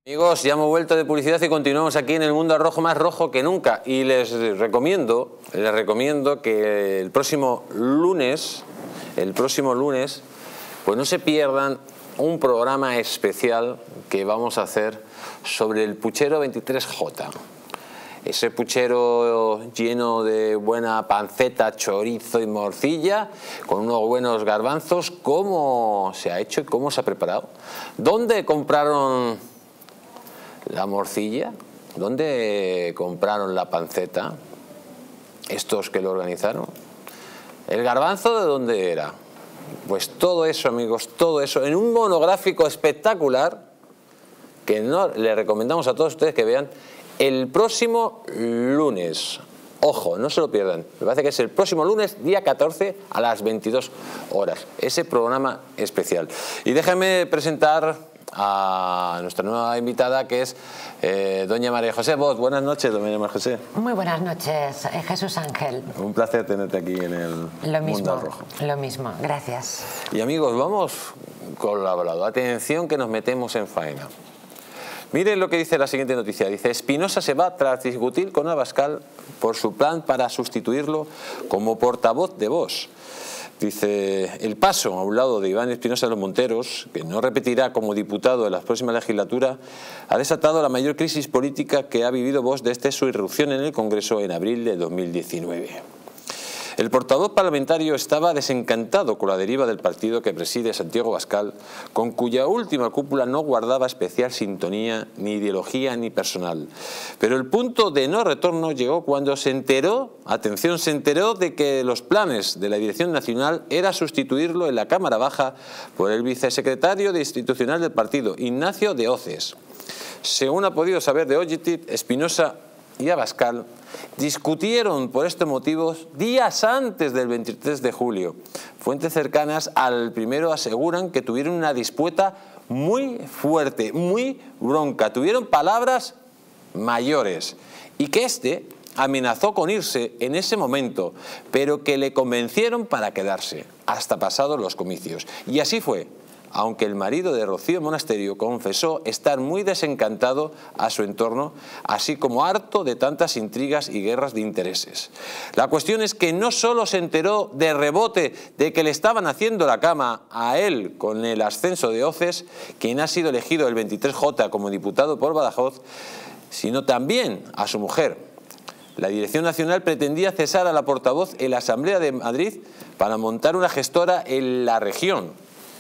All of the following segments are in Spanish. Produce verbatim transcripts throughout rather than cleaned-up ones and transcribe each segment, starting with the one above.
Amigos, ya hemos vuelto de publicidad y continuamos aquí en el mundo rojo, más rojo que nunca. Y les recomiendo, les recomiendo que el próximo lunes, el próximo lunes, pues no se pierdan un programa especial que vamos a hacer sobre el puchero veintitrés J. Ese puchero lleno de buena panceta, chorizo y morcilla, con unos buenos garbanzos. ¿Cómo se ha hecho y cómo se ha preparado? ¿Dónde compraron la morcilla? ¿Dónde compraron la panceta? ¿Estos que lo organizaron? ¿El garbanzo de dónde era? Pues todo eso, amigos, todo eso en un monográfico espectacular que no, le recomendamos a todos ustedes que vean el próximo lunes. Ojo, no se lo pierdan. Me parece que es el próximo lunes, día catorce, a las veintidós horas. Ese programa especial. Y déjenme presentar a nuestra nueva invitada, que es eh, doña María José Bosch. Buenas noches, doña María José. Muy buenas noches, eh, Jesús Ángel. Un placer tenerte aquí en el lo mismo, Mundo Rojo. Lo mismo, gracias. Y amigos, vamos con la balada. Atención que nos metemos en faena. Miren lo que dice la siguiente noticia. Dice: Espinosa se va tras discutir con Abascal por su plan para sustituirlo como portavoz de Vox. Dice: el paso a un lado de Iván Espinosa de los Monteros, que no repetirá como diputado en la próxima legislatura, ha desatado la mayor crisis política que ha vivido Vox desde su irrupción en el Congreso en abril de dos mil diecinueve. El portavoz parlamentario estaba desencantado con la deriva del partido que preside Santiago Abascal, con cuya última cúpula no guardaba especial sintonía, ni ideología, ni personal. Pero el punto de no retorno llegó cuando se enteró, atención, se enteró de que los planes de la Dirección Nacional era sustituirlo en la Cámara Baja por el vicesecretario de Institucional del partido, Ignacio de Oces. Según ha podido saber de Objective, Espinosa y Abascal discutieron por estos motivos días antes del veintitrés de julio. Fuentes cercanas al primero aseguran que tuvieron una disputa muy fuerte, muy bronca. Tuvieron palabras mayores y que este amenazó con irse en ese momento, pero que le convencieron para quedarse hasta pasados los comicios. Y así fue, aunque el marido de Rocío Monasterio confesó estar muy desencantado a su entorno, así como harto de tantas intrigas y guerras de intereses. La cuestión es que no solo se enteró de rebote de que le estaban haciendo la cama a él con el ascenso de Oces, quien ha sido elegido el veintitrés J como diputado por Badajoz, sino también a su mujer. La Dirección Nacional pretendía cesar a la portavoz en la Asamblea de Madrid para montar una gestora en la región.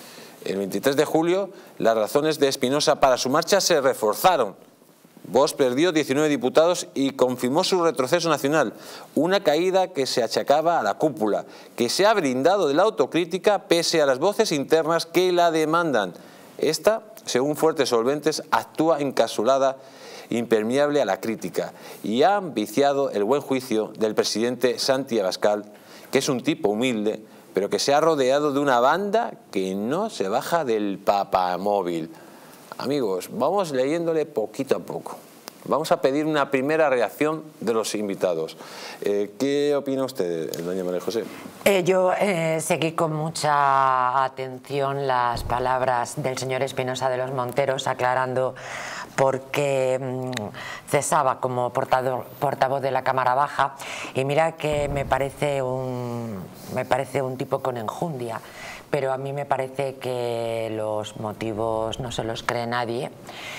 El veintitrés de julio, las razones de Espinosa para su marcha se reforzaron. Vox perdió diecinueve diputados y confirmó su retroceso nacional, una caída que se achacaba a la cúpula, que se ha brindado de la autocrítica pese a las voces internas que la demandan. Esta, según fuertes solventes, actúa encapsulada, impermeable a la crítica, y ha viciado el buen juicio del presidente Santi Abascal, que es un tipo humilde, pero que se ha rodeado de una banda que no se baja del papamóvil. Amigos, vamos leyéndole poquito a poco. Vamos a pedir una primera reacción de los invitados. Eh, ¿Qué opina usted, doña María José? Eh, yo eh, seguí con mucha atención las palabras del señor Espinosa de los Monteros, aclarando por qué mmm, cesaba como portador, portavoz de la Cámara Baja. Y mira que me parece un, me parece un tipo con enjundia, pero a mí me parece que los motivos no se los cree nadie.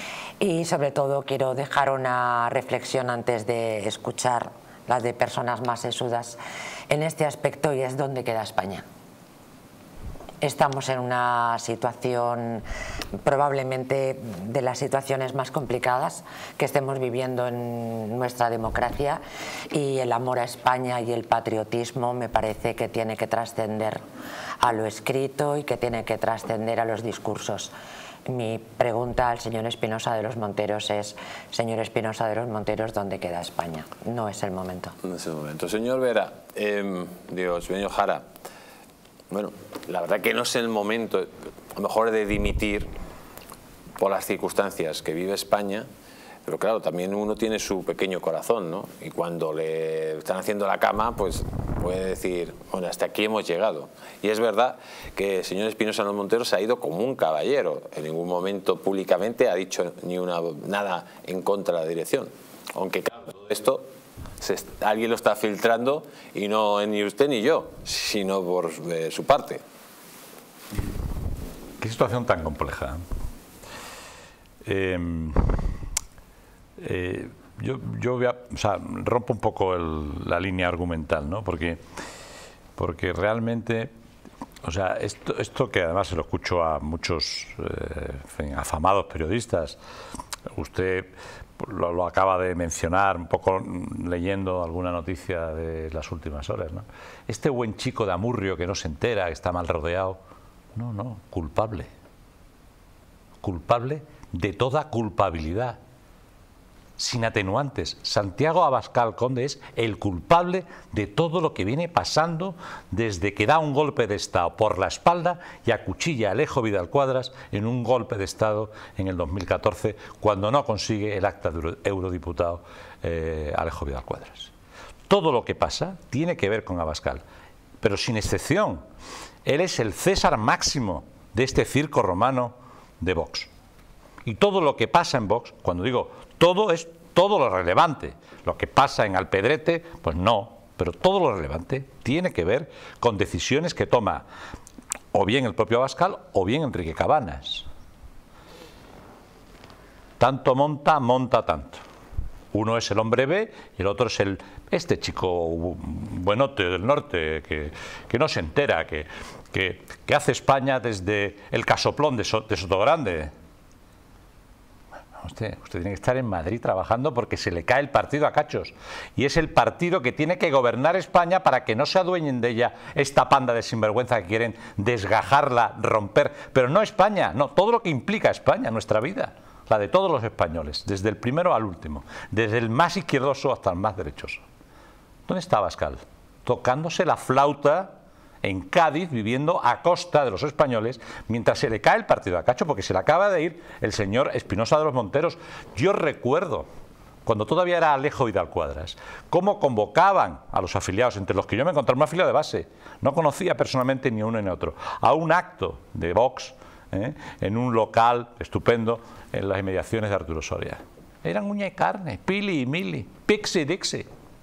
Y sobre todo quiero dejar una reflexión antes de escuchar las de personas más sesudas en este aspecto, y es: ¿dónde queda España? Estamos en una situación probablemente de las situaciones más complicadas que estemos viviendo en nuestra democracia, y el amor a España y el patriotismo me parece que tiene que trascender a lo escrito y que tiene que trascender a los discursos. Mi pregunta al señor Espinosa de los Monteros es: señor Espinosa de los Monteros, ¿dónde queda España? No es el momento. No es el momento. Señor Vera, eh, digo, señor Jara, bueno, la verdad que no es el momento, a lo mejor, de dimitir por las circunstancias que vive España, pero claro, también uno tiene su pequeño corazón, ¿no? Y cuando le están haciendo la cama, pues puede decir, bueno, hasta aquí hemos llegado. Y es verdad que el señor Espinosa de los Monteros se ha ido como un caballero. En ningún momento públicamente ha dicho ni una, nada en contra de la dirección. Aunque claro, todo esto se, alguien lo está filtrando y no ni usted ni yo, sino por eh, su parte. Qué situación tan compleja. Eh, eh, yo, yo voy a, o sea, rompo un poco el, la línea argumental, ¿no? Porque, porque realmente, o sea, esto, esto que además se lo escucho a muchos eh, en fin, afamados periodistas, usted lo, lo acaba de mencionar un poco leyendo alguna noticia de las últimas horas, ¿no? Este buen chico de Amurrio que no se entera, que está mal rodeado, no, no, culpable, culpable de toda culpabilidad, sin atenuantes. Santiago Abascal Conde es el culpable de todo lo que viene pasando desde que da un golpe de Estado por la espalda y acuchilla a Alejo Vidal Quadras en un golpe de Estado en el dos mil catorce, cuando no consigue el acta de eurodiputado eh, Alejo Vidal Quadras. Todo lo que pasa tiene que ver con Abascal, pero sin excepción. Él es el César máximo de este circo romano de Vox. Y todo lo que pasa en Vox, cuando digo todo, es todo lo relevante. Lo que pasa en Alpedrete, pues no, pero todo lo relevante tiene que ver con decisiones que toma o bien el propio Abascal o bien Enrique Cabanas. Tanto monta, monta tanto. Uno es el hombre B y el otro es el este chico buenote del norte que, que no se entera, que, que, que hace España desde el casoplón de, so, de Sotogrande. Usted, usted tiene que estar en Madrid trabajando porque se le cae el partido a cachos. Y es el partido que tiene que gobernar España para que no se adueñen de ella esta panda de sinvergüenza que quieren desgajarla, romper. Pero no España, no, todo lo que implica España, nuestra vida. La de todos los españoles, desde el primero al último. Desde el más izquierdoso hasta el más derechoso. ¿Dónde está Abascal? Tocándose la flauta en Cádiz, viviendo a costa de los españoles, mientras se le cae el partido a cacho, porque se le acaba de ir el señor Espinosa de los Monteros. Yo recuerdo, cuando todavía era Alejo Vidal Quadras, cómo convocaban a los afiliados, entre los que yo me encontraba un afiliado de base, no conocía personalmente ni uno ni otro, a un acto de Vox, ¿eh? en un local estupendo en las inmediaciones de Arturo Soria. Eran uña y carne, pili y mili, pixi dixi.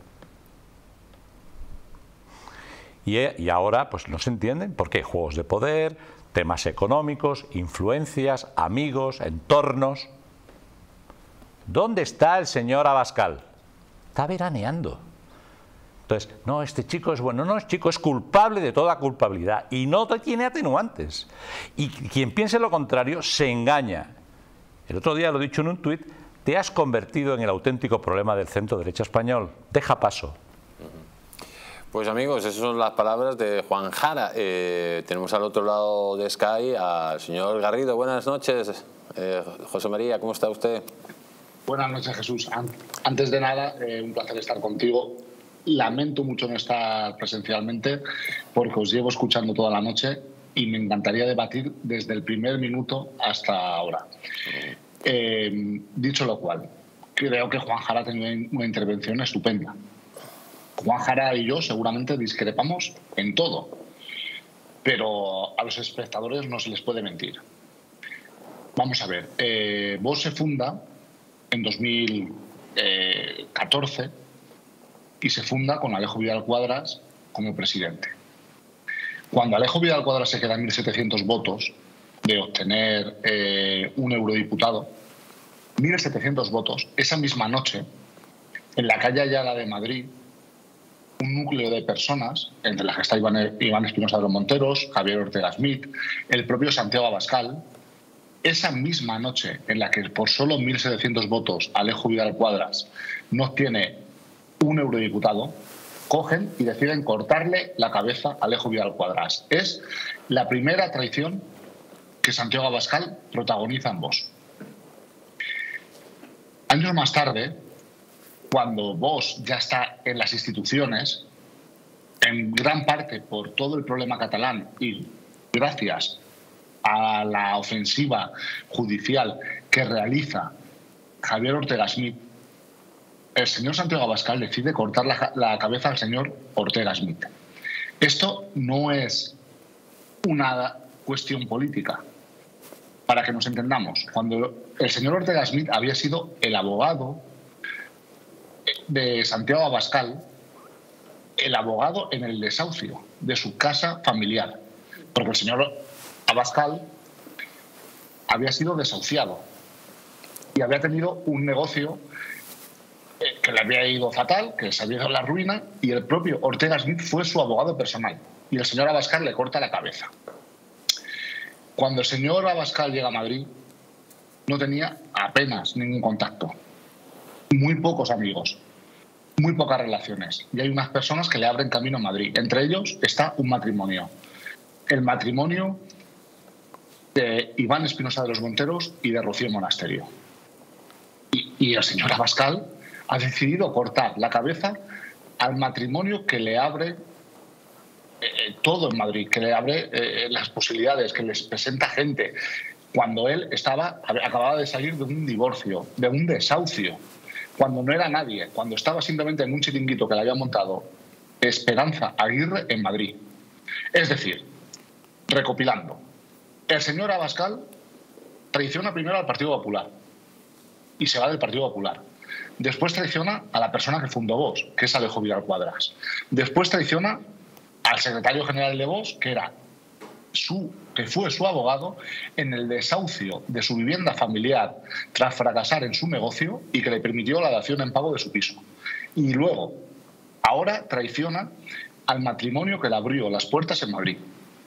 Y, y ahora pues no se entienden porque hay juegos de poder, temas económicos, influencias, amigos, entornos. ¿Dónde está el señor Abascal? Está veraneando. Entonces, no, este chico es bueno, no, este chico es culpable de toda culpabilidad y no tiene atenuantes. Y quien piense lo contrario se engaña. El otro día lo he dicho en un tuit, te has convertido en el auténtico problema del centro derecha español. Deja paso. Pues amigos, esas son las palabras de Juan Jara. Eh, tenemos al otro lado de Sky al señor Garrido. Buenas noches, eh, José María, ¿cómo está usted? Buenas noches, Jesús. Antes de nada, eh, un placer estar contigo. Lamento mucho no estar presencialmente porque os llevo escuchando toda la noche y me encantaría debatir desde el primer minuto hasta ahora. Eh, dicho lo cual, creo que Juan Jara ha tenido una intervención estupenda. Juan Jara y yo seguramente discrepamos en todo, pero a los espectadores no se les puede mentir. Vamos a ver, eh, Vox se funda en dos mil catorce y se funda con Alejo Vidal Quadras como presidente. Cuando Alejo Vidal Quadras se queda en mil setecientos votos de obtener eh, un eurodiputado, mil setecientos votos, esa misma noche, en la calle Ayala de Madrid, un núcleo de personas, entre las que está Iván, Iván Espinosa de los Monteros, Javier Ortega Smith, el propio Santiago Abascal, esa misma noche en la que por solo mil setecientos votos Alejo Vidal Quadras no obtiene un eurodiputado, cogen y deciden cortarle la cabeza a Alejo Vidal Quadras. Es la primera traición que Santiago Abascal protagoniza en Vox. Años más tarde, cuando Vox ya está en las instituciones, en gran parte por todo el problema catalán y gracias a la ofensiva judicial que realiza Javier Ortega Smith, el señor Santiago Abascal decide cortar la, la cabeza al señor Ortega Smith. Esto no es una cuestión política. Para que nos entendamos, cuando el señor Ortega Smith había sido el abogado de Santiago Abascal, el abogado en el desahucio de su casa familiar, porque el señor Abascal había sido desahuciado y había tenido un negocio que le había ido fatal, que se había ido a la ruina, y el propio Ortega Smith fue su abogado personal y el señor Abascal le corta la cabeza. Cuando el señor Abascal llega a Madrid no tenía apenas ningún contacto, muy pocos amigos, muy pocas relaciones, y hay unas personas que le abren camino a Madrid. Entre ellos está un matrimonio, el matrimonio de Iván Espinosa de los Monteros y de Rocío Monasterio. Y, y el señor Abascal ha decidido cortar la cabeza al matrimonio que le abre eh, todo en Madrid, que le abre eh, las posibilidades, que les presenta gente, cuando él estaba acababa de salir de un divorcio, de un desahucio, cuando no era nadie, cuando estaba simplemente en un chiringuito que le había montado Esperanza Aguirre en Madrid. Es decir, recopilando, el señor Abascal traiciona primero al Partido Popular y se va del Partido Popular. Después traiciona a la persona que fundó Vox, que es Alejo Vidal Cuadras. Después traiciona al secretario general de Vox, que era su, que fue su abogado en el desahucio de su vivienda familiar tras fracasar en su negocio y que le permitió la dación en pago de su piso. Y luego, ahora traiciona al matrimonio que le abrió las puertas en Madrid.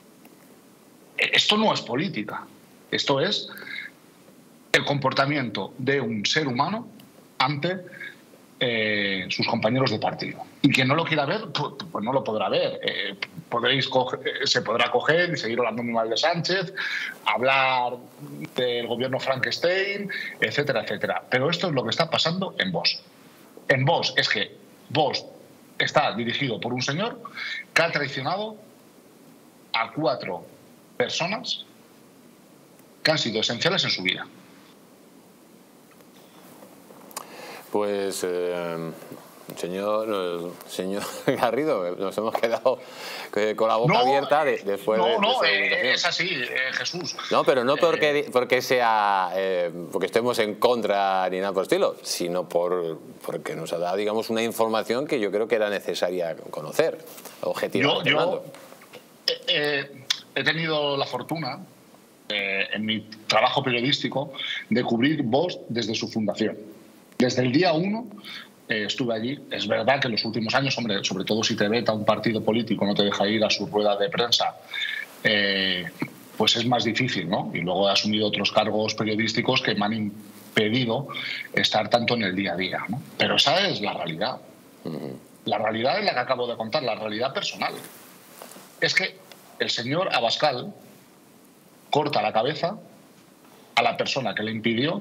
Esto no es política, esto es el comportamiento de un ser humano ante eh, sus compañeros de partido. Y quien no lo quiera ver, pues, pues no lo podrá ver. Eh, podréis coger, se podrá coger y seguir hablando muy mal de Sánchez, hablar del gobierno Frankenstein, etcétera, etcétera. Pero esto es lo que está pasando en Vox. En Vox es que Vox está dirigido por un señor que ha traicionado a cuatro personas que han sido esenciales en su vida. Pues, eh, señor, señor Garrido, nos hemos quedado con la boca no, abierta de, después no, de, de no, eh, es así, eh, Jesús. No, pero no porque, eh, porque sea eh, porque estemos en contra ni nada por el estilo, sino por porque nos ha dado, digamos, una información que yo creo que era necesaria conocer, objetivamente. Yo, yo eh, eh, he tenido la fortuna, eh, en mi trabajo periodístico, de cubrir Vox desde su fundación. Desde el día uno eh, estuve allí. Es verdad que en los últimos años, hombre, sobre todo si te veta un partido político, no te deja ir a su rueda de prensa, eh, pues es más difícil, ¿no? Y luego he asumido otros cargos periodísticos que me han impedido estar tanto en el día a día, ¿no? Pero esa es la realidad. La realidad es la que acabo de contar, la realidad personal. Es que el señor Abascal corta la cabeza a la persona que le impidió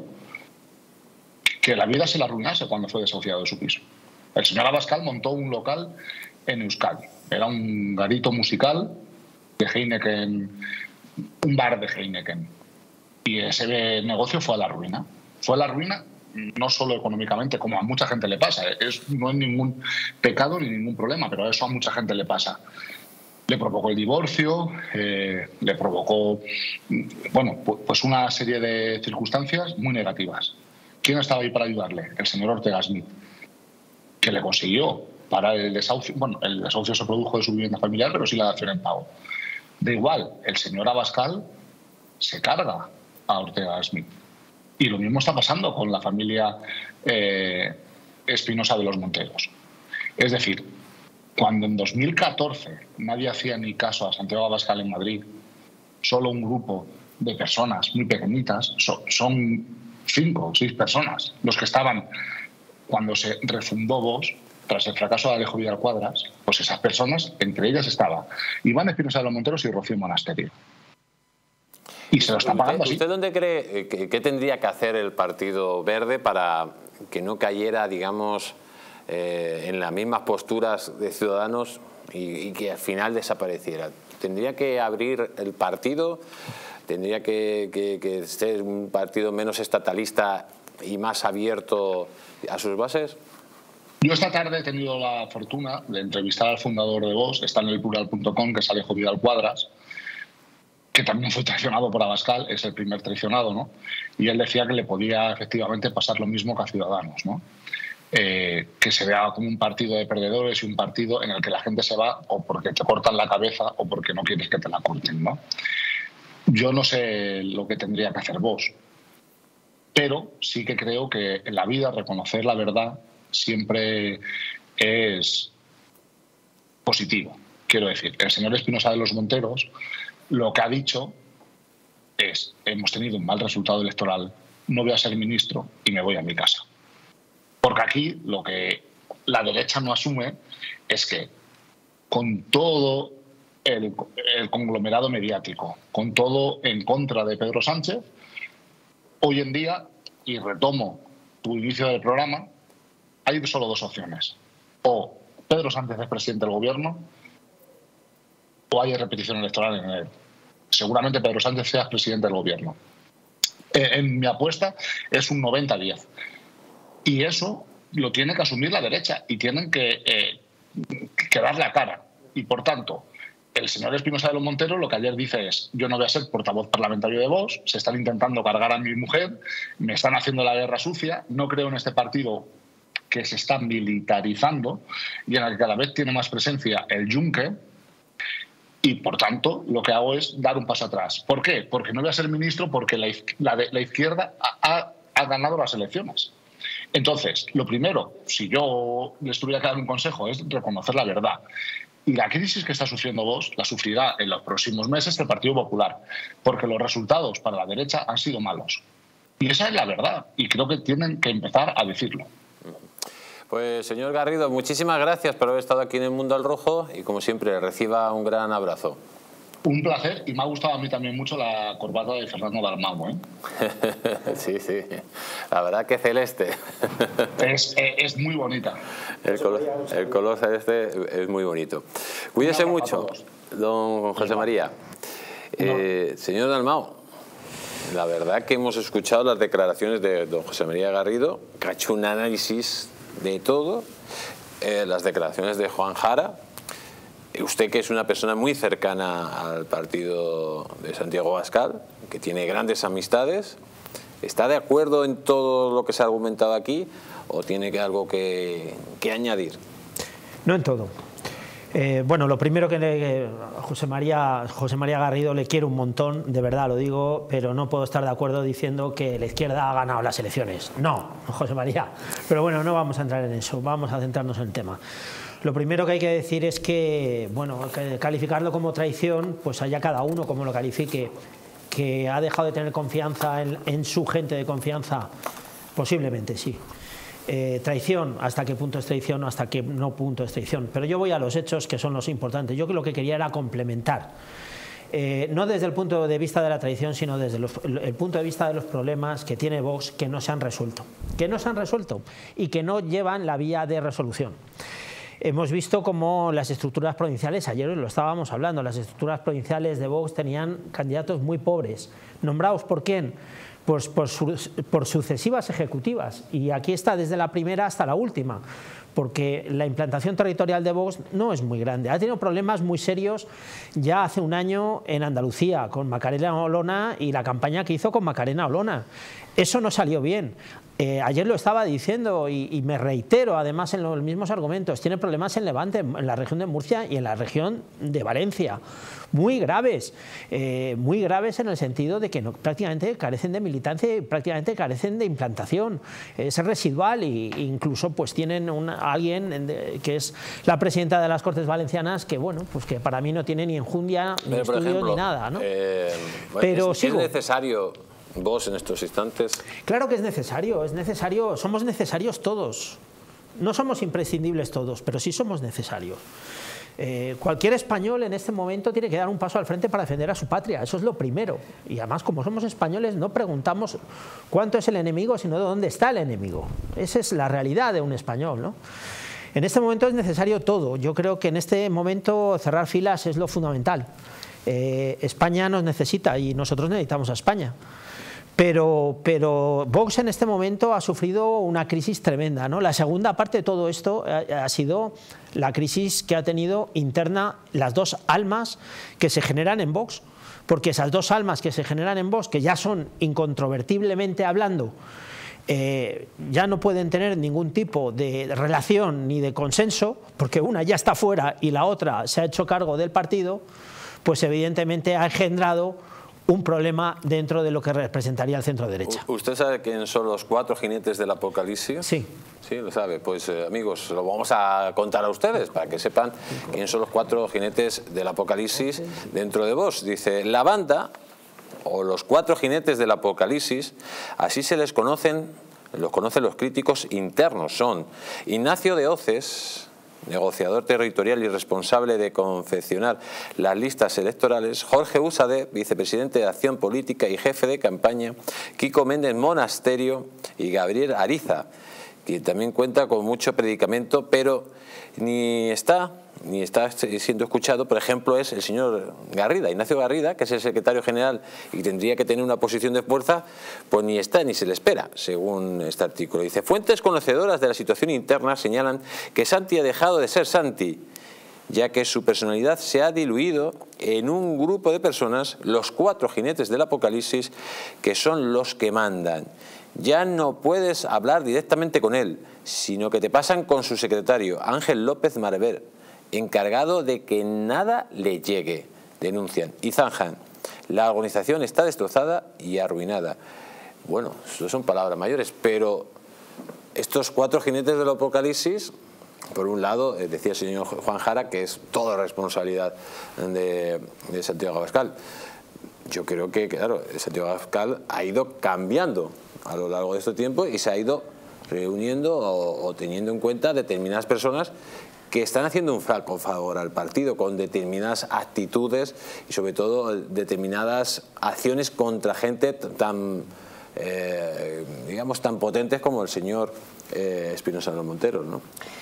que la vida se la arruinase cuando fue desahuciado de su piso. El señor Abascal montó un local en Euskadi. Era un garito musical de Heineken, un bar de Heineken. Y ese negocio fue a la ruina. Fue a la ruina no solo económicamente, como a mucha gente le pasa. Es, no es ningún pecado ni ningún problema, pero eso a mucha gente le pasa. Le provocó el divorcio, eh, le provocó, bueno, pues una serie de circunstancias muy negativas. ¿Quién estaba ahí para ayudarle? El señor Ortega Smith, que le consiguió parar el desahucio. Bueno, el desahucio se produjo de su vivienda familiar, pero sí la dación en pago. Da igual, el señor Abascal se carga a Ortega Smith. Y lo mismo está pasando con la familia eh, Espinosa de los Monteros. Es decir, cuando en dos mil catorce nadie hacía ni caso a Santiago Abascal en Madrid, solo un grupo de personas muy pequeñitas, so, son cinco o seis personas los que estaban cuando se refundó Vox tras el fracaso de Alejo Vidal Cuadras, pues esas personas, entre ellas estaba Iván Espinosa de los Monteros y Rocío Monasterio. Y se lo está pagando así. ¿Usted dónde cree que, que tendría que hacer el Partido Verde para que no cayera, digamos, eh, en las mismas posturas de Ciudadanos y, y que al final desapareciera? ¿Tendría que abrir el partido? ¿Tendría que, que, que ser un partido menos estatalista y más abierto a sus bases? Yo esta tarde he tenido la fortuna de entrevistar al fundador de Vox, está en el plural punto com, que es Alejo Vidal Cuadras, que también fue traicionado por Abascal, es el primer traicionado, ¿no? Y él decía que le podía efectivamente pasar lo mismo que a Ciudadanos, ¿no? Eh, que se vea como un partido de perdedores y un partido en el que la gente se va o porque te cortan la cabeza o porque no quieres que te la corten, ¿no? Yo no sé lo que tendría que hacer Vox, pero sí que creo que en la vida reconocer la verdad siempre es positivo. Quiero decir, el señor Espinosa de los Monteros lo que ha dicho es: hemos tenido un mal resultado electoral, no voy a ser ministro y me voy a mi casa. Porque aquí lo que la derecha no asume es que con todo el, el conglomerado mediático, con todo en contra de Pedro Sánchez, hoy en día, y retomo tu inicio del programa, hay solo dos opciones. O Pedro Sánchez es presidente del gobierno o hay repetición electoral en él. Seguramente Pedro Sánchez sea presidente del gobierno. En mi apuesta es un noventa a diez. Y eso lo tiene que asumir la derecha y tienen que, eh, que dar la cara. Y por tanto, el señor Espinosa de los Monteros lo que ayer dice es: yo no voy a ser portavoz parlamentario de Vox, se están intentando cargar a mi mujer, me están haciendo la guerra sucia, no creo en este partido que se está militarizando y en el que cada vez tiene más presencia el yunque, y por tanto lo que hago es dar un paso atrás. ¿Por qué? Porque no voy a ser ministro porque la, la, la izquierda ha, ha ganado las elecciones. Entonces, lo primero, si yo les tuviera que dar un consejo, es reconocer la verdad. Y la crisis que está sufriendo Vox la sufrirá en los próximos meses el Partido Popular, porque los resultados para la derecha han sido malos. Y esa es la verdad, y creo que tienen que empezar a decirlo. Pues señor Garrido, muchísimas gracias por haber estado aquí en El Mundo al Rojo y como siempre reciba un gran abrazo. Un placer, y me ha gustado a mí también mucho la corbata de Fernando Dalmau, ¿eh? Sí, sí, la verdad que celeste. Es, es muy bonita. El color, el color celeste es muy bonito. Cuídese no, mucho, don José María. Eh, no. Señor Dalmau, la verdad que hemos escuchado las declaraciones de don José María Garrido, que ha hecho un análisis de todo, eh, las declaraciones de Juan Jara. Usted, que es una persona muy cercana al partido de Santiago Abascal, que tiene grandes amistades, ¿está de acuerdo en todo lo que se ha argumentado aquí o tiene algo que, que añadir? No en todo. Eh, bueno, lo primero que le, José María, José María Garrido le quiero un montón, de verdad lo digo, pero no puedo estar de acuerdo diciendo que la izquierda ha ganado las elecciones. No, José María. Pero bueno, no vamos a entrar en eso, vamos a centrarnos en el tema. Lo primero que hay que decir es que, bueno, que calificarlo como traición, pues allá cada uno como lo califique. Que ha dejado de tener confianza en, en su gente de confianza, posiblemente sí. Eh, traición, ¿hasta qué punto es traición o hasta qué no punto es traición? Pero yo voy a los hechos, que son los importantes. Yo lo que quería era complementar. Eh, no desde el punto de vista de la traición, sino desde los, el punto de vista de los problemas que tiene Vox que no se han resuelto. Que no se han resuelto y que no llevan la vía de resolución. Hemos visto cómo las estructuras provinciales, ayer lo estábamos hablando, las estructuras provinciales de Vox tenían candidatos muy pobres. ¿Nombrados por quién? Pues por, su, por sucesivas ejecutivas. Y aquí está desde la primera hasta la última, porque la implantación territorial de Vox no es muy grande. Ha tenido problemas muy serios ya hace un año en Andalucía, con Macarena Olona y la campaña que hizo con Macarena Olona. Eso no salió bien. Eh, ayer lo estaba diciendo y, y me reitero además en los mismos argumentos. Tiene problemas en Levante, en la región de Murcia y en la región de Valencia. Muy graves, eh, muy graves en el sentido de que no, prácticamente carecen de militancia y prácticamente carecen de implantación. Es residual e incluso pues tienen una, alguien de, que es la presidenta de las Cortes Valencianas que bueno, pues que para mí no tiene ni enjundia, ni Pero, estudio, ejemplo, ni nada, ¿no? Eh, bueno, Pero es, sigo. ¿Es necesario Vox en estos instantes? Claro que es necesario, es necesario, somos necesarios todos. No somos imprescindibles todos, pero sí somos necesarios. Eh, cualquier español en este momento tiene que dar un paso al frente para defender a su patria, eso es lo primero. Y además, como somos españoles, no preguntamos cuánto es el enemigo, sino de dónde está el enemigo. Esa es la realidad de un español, ¿no? En este momento es necesario todo. Yo creo que en este momento cerrar filas es lo fundamental. Eh, España nos necesita y nosotros necesitamos a España. Pero, pero Vox en este momento ha sufrido una crisis tremenda, ¿no? La segunda parte de todo esto ha, ha sido la crisis que ha tenido interna las dos almas que se generan en Vox, porque esas dos almas que se generan en Vox, que ya son incontrovertiblemente hablando, eh, ya no pueden tener ningún tipo de relación ni de consenso, porque una ya está fuera y la otra se ha hecho cargo del partido, pues evidentemente ha engendrado un problema dentro de lo que representaría el centro derecha. ¿Usted sabe quién son los cuatro jinetes del apocalipsis? Sí. Sí, lo sabe. Pues eh, amigos, lo vamos a contar a ustedes para que sepan quiénes son los cuatro jinetes del apocalipsis dentro de Vox. Dice, la banda, o los cuatro jinetes del apocalipsis, así se les conocen, los conocen los críticos internos, son Ignacio de Hoces, negociador territorial y responsable de confeccionar las listas electorales, Jorge Usade, vicepresidente de Acción Política y jefe de campaña, Kiko Méndez Monasterio y Gabriel Ariza, que también cuenta con mucho predicamento, pero ni está, ni está siendo escuchado. Por ejemplo, es el señor Garrida, Ignacio Garrida, que es el secretario general y tendría que tener una posición de fuerza, pues ni está ni se le espera, según este artículo. Dice, fuentes conocedoras de la situación interna señalan que Santi ha dejado de ser Santi, ya que su personalidad se ha diluido en un grupo de personas, los cuatro jinetes del apocalipsis, que son los que mandan. Ya no puedes hablar directamente con él, sino que te pasan con su secretario, Ángel López Marver, encargado de que nada le llegue, denuncian. Y zanjan, la organización está destrozada y arruinada. Bueno, eso son palabras mayores, pero estos cuatro jinetes del apocalipsis, por un lado, decía el señor Juan Jara, que es toda responsabilidad de, de Santiago Abascal. Yo creo que, claro, Santiago Abascal ha ido cambiando a lo largo de este tiempo y se ha ido reuniendo o, o teniendo en cuenta determinadas personas que están haciendo un flaco favor al partido con determinadas actitudes y sobre todo determinadas acciones contra gente tan, eh, digamos, tan potentes como el señor eh, Espinosa de los Monteros, ¿no?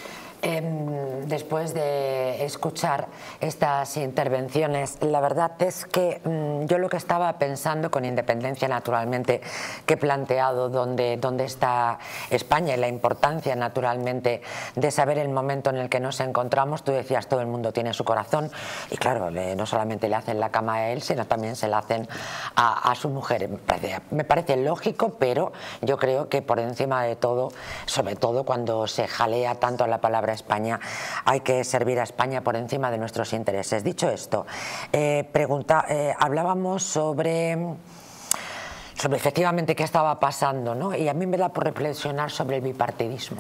Después de escuchar estas intervenciones, la verdad es que mmm, yo lo que estaba pensando, con independencia naturalmente que he planteado dónde, dónde está España y la importancia naturalmente de saber el momento en el que nos encontramos, tú decías todo el mundo tiene su corazón y claro, le, no solamente le hacen la cama a él, sino también se la hacen a, a su mujer. Me parece, me parece lógico, pero yo creo que por encima de todo, sobre todo cuando se jalea tanto la palabra España, hay que servir a España por encima de nuestros intereses. Dicho esto, eh, pregunta, eh, hablábamos sobre, sobre efectivamente qué estaba pasando, ¿no? Y a mí me da por reflexionar sobre el bipartidismo.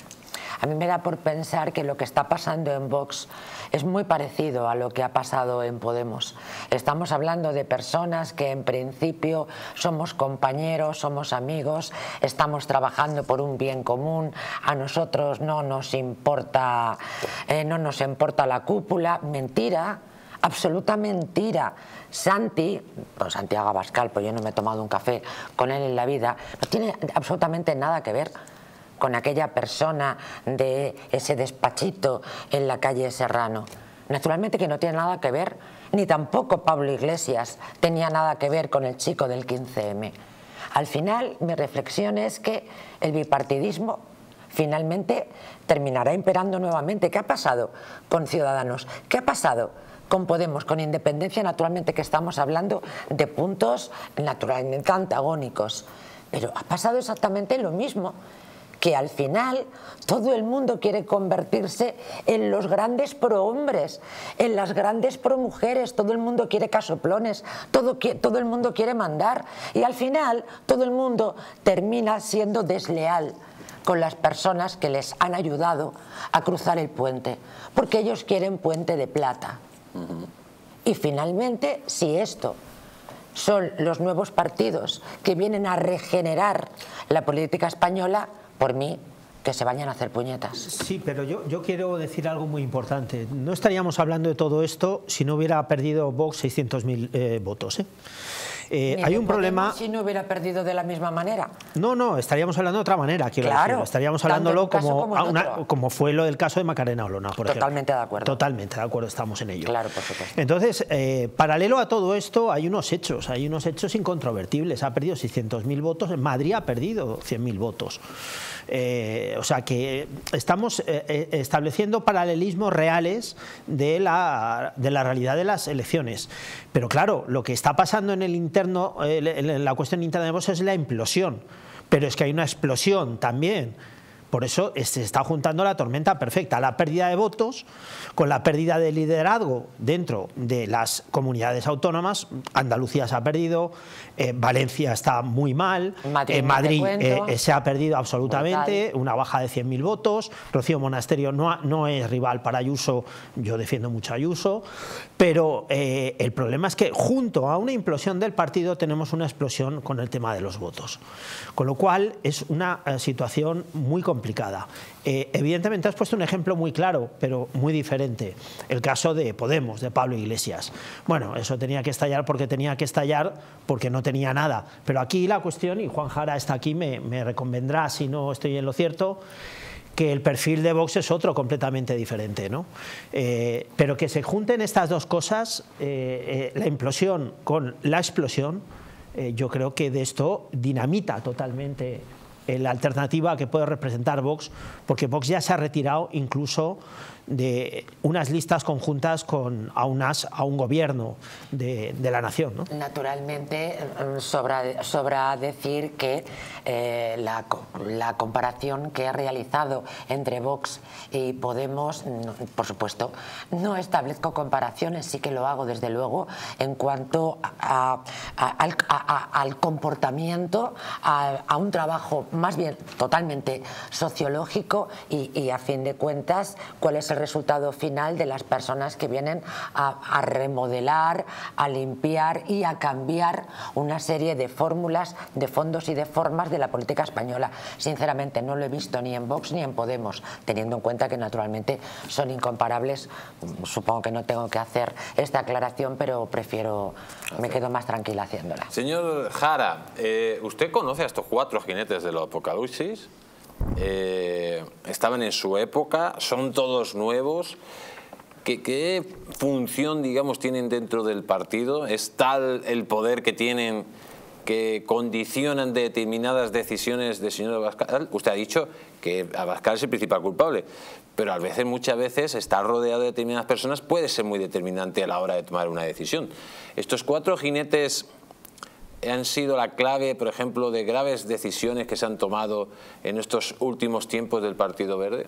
A mí me da por pensar que lo que está pasando en Vox es muy parecido a lo que ha pasado en Podemos. Estamos hablando de personas que en principio somos compañeros, somos amigos, estamos trabajando por un bien común, a nosotros no nos importa, eh, no nos importa la cúpula. Mentira, absoluta mentira. Santi, pues Santiago Abascal, pues yo no me he tomado un café con él en la vida, no tiene absolutamente nada que ver con aquella persona de ese despachito en la calle Serrano. Naturalmente que no tiene nada que ver, ni tampoco Pablo Iglesias tenía nada que ver con el chico del quince eme. Al final, mi reflexión es que el bipartidismo finalmente terminará imperando nuevamente. ¿Qué ha pasado con Ciudadanos? ¿Qué ha pasado con Podemos? Con Independencia, naturalmente que estamos hablando de puntos naturalmente antagónicos. Pero ha pasado exactamente lo mismo, que al final todo el mundo quiere convertirse en los grandes prohombres, en las grandes promujeres, todo el mundo quiere casoplones, todo, todo el mundo quiere mandar y al final todo el mundo termina siendo desleal con las personas que les han ayudado a cruzar el puente, porque ellos quieren puente de plata. Uh-huh. Y finalmente, si esto son los nuevos partidos que vienen a regenerar la política española, por mí, que se vayan a hacer puñetas. Sí, pero yo, yo quiero decir algo muy importante. No estaríamos hablando de todo esto si no hubiera perdido Vox seiscientos mil eh, votos. ¿eh? Eh, hay un problema... Si no hubiera perdido de la misma manera. No, no, estaríamos hablando de otra manera, quiero claro, decirlo. Estaríamos hablándolo como, como, una, como fue lo del caso de Macarena Olona, por ejemplo. Totalmente de acuerdo. Totalmente de acuerdo, estamos en ello. Claro, por supuesto. Entonces, eh, paralelo a todo esto, hay unos hechos, hay unos hechos incontrovertibles. Ha perdido seiscientos mil votos, en Madrid ha perdido cien mil votos. Eh, o sea que estamos eh, estableciendo paralelismos reales de la, de la realidad de las elecciones. Pero claro, lo que está pasando en el interno, eh, en la cuestión interna de Vox es la implosión. Pero es que hay una explosión también. Por eso se está juntando la tormenta perfecta, la pérdida de votos con la pérdida de liderazgo dentro de las comunidades autónomas. Andalucía se ha perdido, eh, Valencia está muy mal, Madrid, eh, Madrid eh, se ha perdido absolutamente, brutal. Una baja de cien mil votos, Rocío Monasterio no, no es rival para Ayuso, yo defiendo mucho a Ayuso, pero eh, el problema es que junto a una implosión del partido tenemos una explosión con el tema de los votos, con lo cual es una eh, situación muy complicada. Complicada. Eh, evidentemente has puesto un ejemplo muy claro, pero muy diferente. El caso de Podemos, de Pablo Iglesias. Bueno, eso tenía que estallar porque tenía que estallar porque no tenía nada. Pero aquí la cuestión, y Juan Jara está aquí, me, me reconvendrá si no estoy en lo cierto, que el perfil de Vox es otro completamente diferente, ¿no? Eh, pero que se junten estas dos cosas, eh, eh, la implosión con la explosión, eh, yo creo que de esto dinamita totalmente la alternativa que puede representar Vox, porque Vox ya se ha retirado incluso de unas listas conjuntas con a, unas, a un gobierno de, de la nación, ¿no? Naturalmente, sobra, sobra decir que eh, la, la comparación que he realizado entre Vox y Podemos, no, por supuesto, no establezco comparaciones, sí que lo hago desde luego en cuanto a, a, al, a, al comportamiento, a, a un trabajo más bien totalmente sociológico y, y a fin de cuentas, cuál es el resultado final de las personas que vienen a, a remodelar, a limpiar y a cambiar una serie de fórmulas, de fondos y de formas de la política española. Sinceramente no lo he visto ni en Vox ni en Podemos, teniendo en cuenta que naturalmente son incomparables. Supongo que no tengo que hacer esta aclaración, pero prefiero, me quedo más tranquila haciéndola. Señor Jara, eh, ¿usted conoce a estos cuatro jinetes del apocalipsis? Eh, estaban en su época, son todos nuevos. ¿Qué, qué función, digamos, tienen dentro del partido? ¿Es tal el poder que tienen que condicionan determinadas decisiones del señor Abascal? Usted ha dicho que Abascal es el principal culpable, pero a veces, muchas veces, estar rodeado de determinadas personas puede ser muy determinante a la hora de tomar una decisión. Estos cuatro jinetes han sido la clave, por ejemplo, de graves decisiones que se han tomado en estos últimos tiempos del Partido Verde.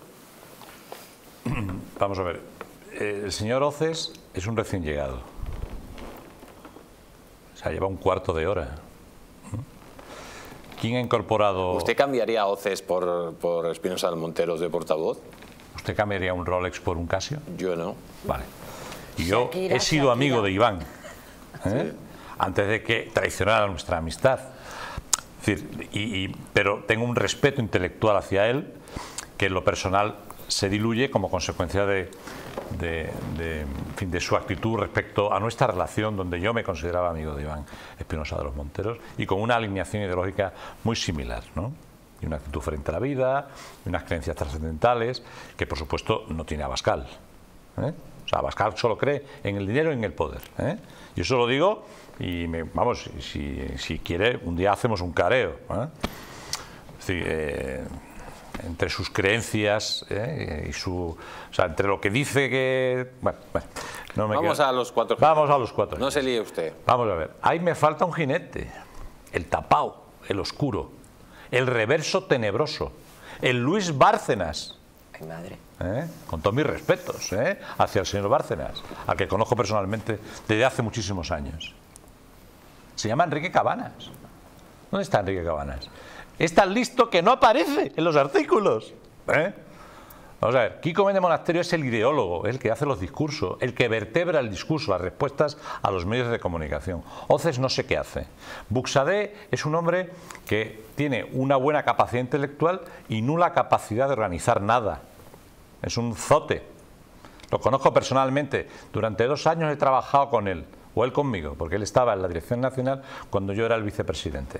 Vamos a ver, el señor Hoces es un recién llegado, o sea, lleva un cuarto de hora. ¿Quién ha incorporado? ¿Usted cambiaría a Hoces por, por Espinosa del Monteros de portavoz? ¿Usted cambiaría un Rolex por un Casio? Yo no. Vale. Y yo Shakira, he sido Shakira. amigo de Iván, ¿eh? Sí. Antes de que traicionara nuestra amistad. Es decir, y, y, pero tengo un respeto intelectual hacia él, que en lo personal se diluye como consecuencia de, de, de, en fin, de su actitud respecto a nuestra relación, donde yo me consideraba amigo de Iván Espinosa de los Monteros, y con una alineación ideológica muy similar, ¿no? Y una actitud frente a la vida, y unas creencias trascendentales, que por supuesto no tiene Abascal, ¿eh? O sea, Abascal solo cree en el dinero y en el poder, ¿eh? Y eso lo digo, y me, vamos, si, si quiere, un día hacemos un careo, ¿eh? Es decir, eh, entre sus creencias, ¿eh? y su, o sea, entre lo que dice que... Bueno, bueno, no me Vamos quedo. a los cuatro. Vamos a los cuatro. No se líe usted. Vamos a ver, ahí me falta un jinete, el tapao, el oscuro, el reverso tenebroso, el Luis Bárcenas. Ay, madre. ¿Eh? Con todos mis respetos, ¿eh? Hacia el señor Bárcenas, al que conozco personalmente desde hace muchísimos años. Se llama Enrique Cabanas. ¿Dónde está Enrique Cabanas? Es tan listo que no aparece en los artículos, ¿eh? Vamos a ver, Kiko Méndez Monasterio es el ideólogo, el que hace los discursos, el que vertebra el discurso, las respuestas a los medios de comunicación. Hoces no sé qué hace. Buxadé es un hombre que tiene una buena capacidad intelectual y nula capacidad de organizar nada. Es un zote. Lo conozco personalmente. Durante dos años he trabajado con él. o él conmigo, porque él estaba en la dirección nacional cuando yo era el vicepresidente.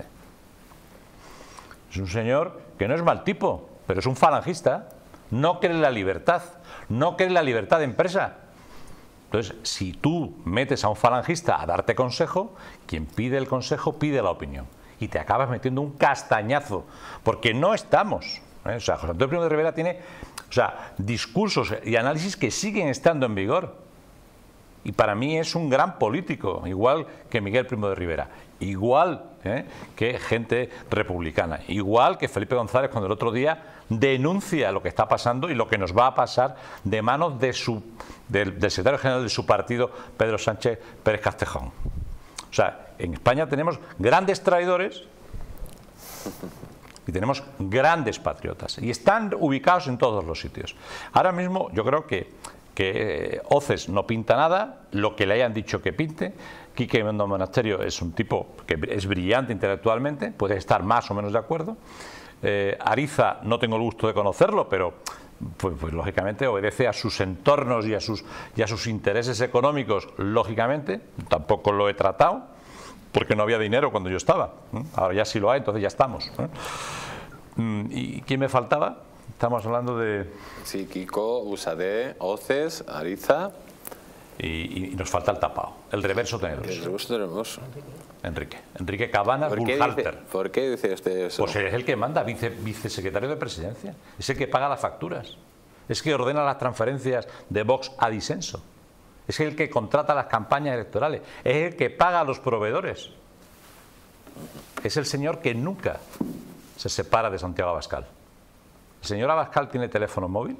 Es un señor que no es mal tipo, pero es un falangista, no cree en la libertad, no cree en la libertad de empresa. Entonces, si tú metes a un falangista a darte consejo, quien pide el consejo pide la opinión. Y te acabas metiendo un castañazo, porque no estamos. ¿eh? O sea, José Antonio Primo de Rivera tiene o sea, discursos y análisis que siguen estando en vigor. Y para mí es un gran político, igual que Miguel Primo de Rivera, igual ¿eh? que gente republicana, igual que Felipe González cuando el otro día denuncia lo que está pasando y lo que nos va a pasar de manos de su, del, del secretario general de su partido, Pedro Sánchez Pérez Castejón. O sea, en España tenemos grandes traidores y tenemos grandes patriotas y están ubicados en todos los sitios. Ahora mismo yo creo que que Hoces no pinta nada, lo que le hayan dicho que pinte. Quique Mendo Monasterio es un tipo que es brillante intelectualmente, puede estar más o menos de acuerdo. Eh, Ariza no tengo el gusto de conocerlo, pero pues, pues lógicamente obedece a sus entornos y a sus, y a sus intereses económicos, lógicamente. Tampoco lo he tratado, porque no había dinero cuando yo estaba. ¿eh? Ahora ya sí lo hay, entonces ya estamos. ¿eh? ¿Y quién me faltaba? Estamos hablando de... Sí, Kiko, Usadé, Hoces, Ariza... Y, y nos falta el tapado, el reverso tenedor. El reverso tenedor. Enrique. Enrique Cabanas Burkhalter. ¿Por qué dice usted eso? Pues es el que manda, vice, vicesecretario de Presidencia. Es el que paga las facturas. Es que ordena las transferencias de Vox a disenso. Es el que contrata las campañas electorales. Es el que paga a los proveedores. Es el señor que nunca se separa de Santiago Abascal. ¿El señor Abascal tiene teléfono móvil?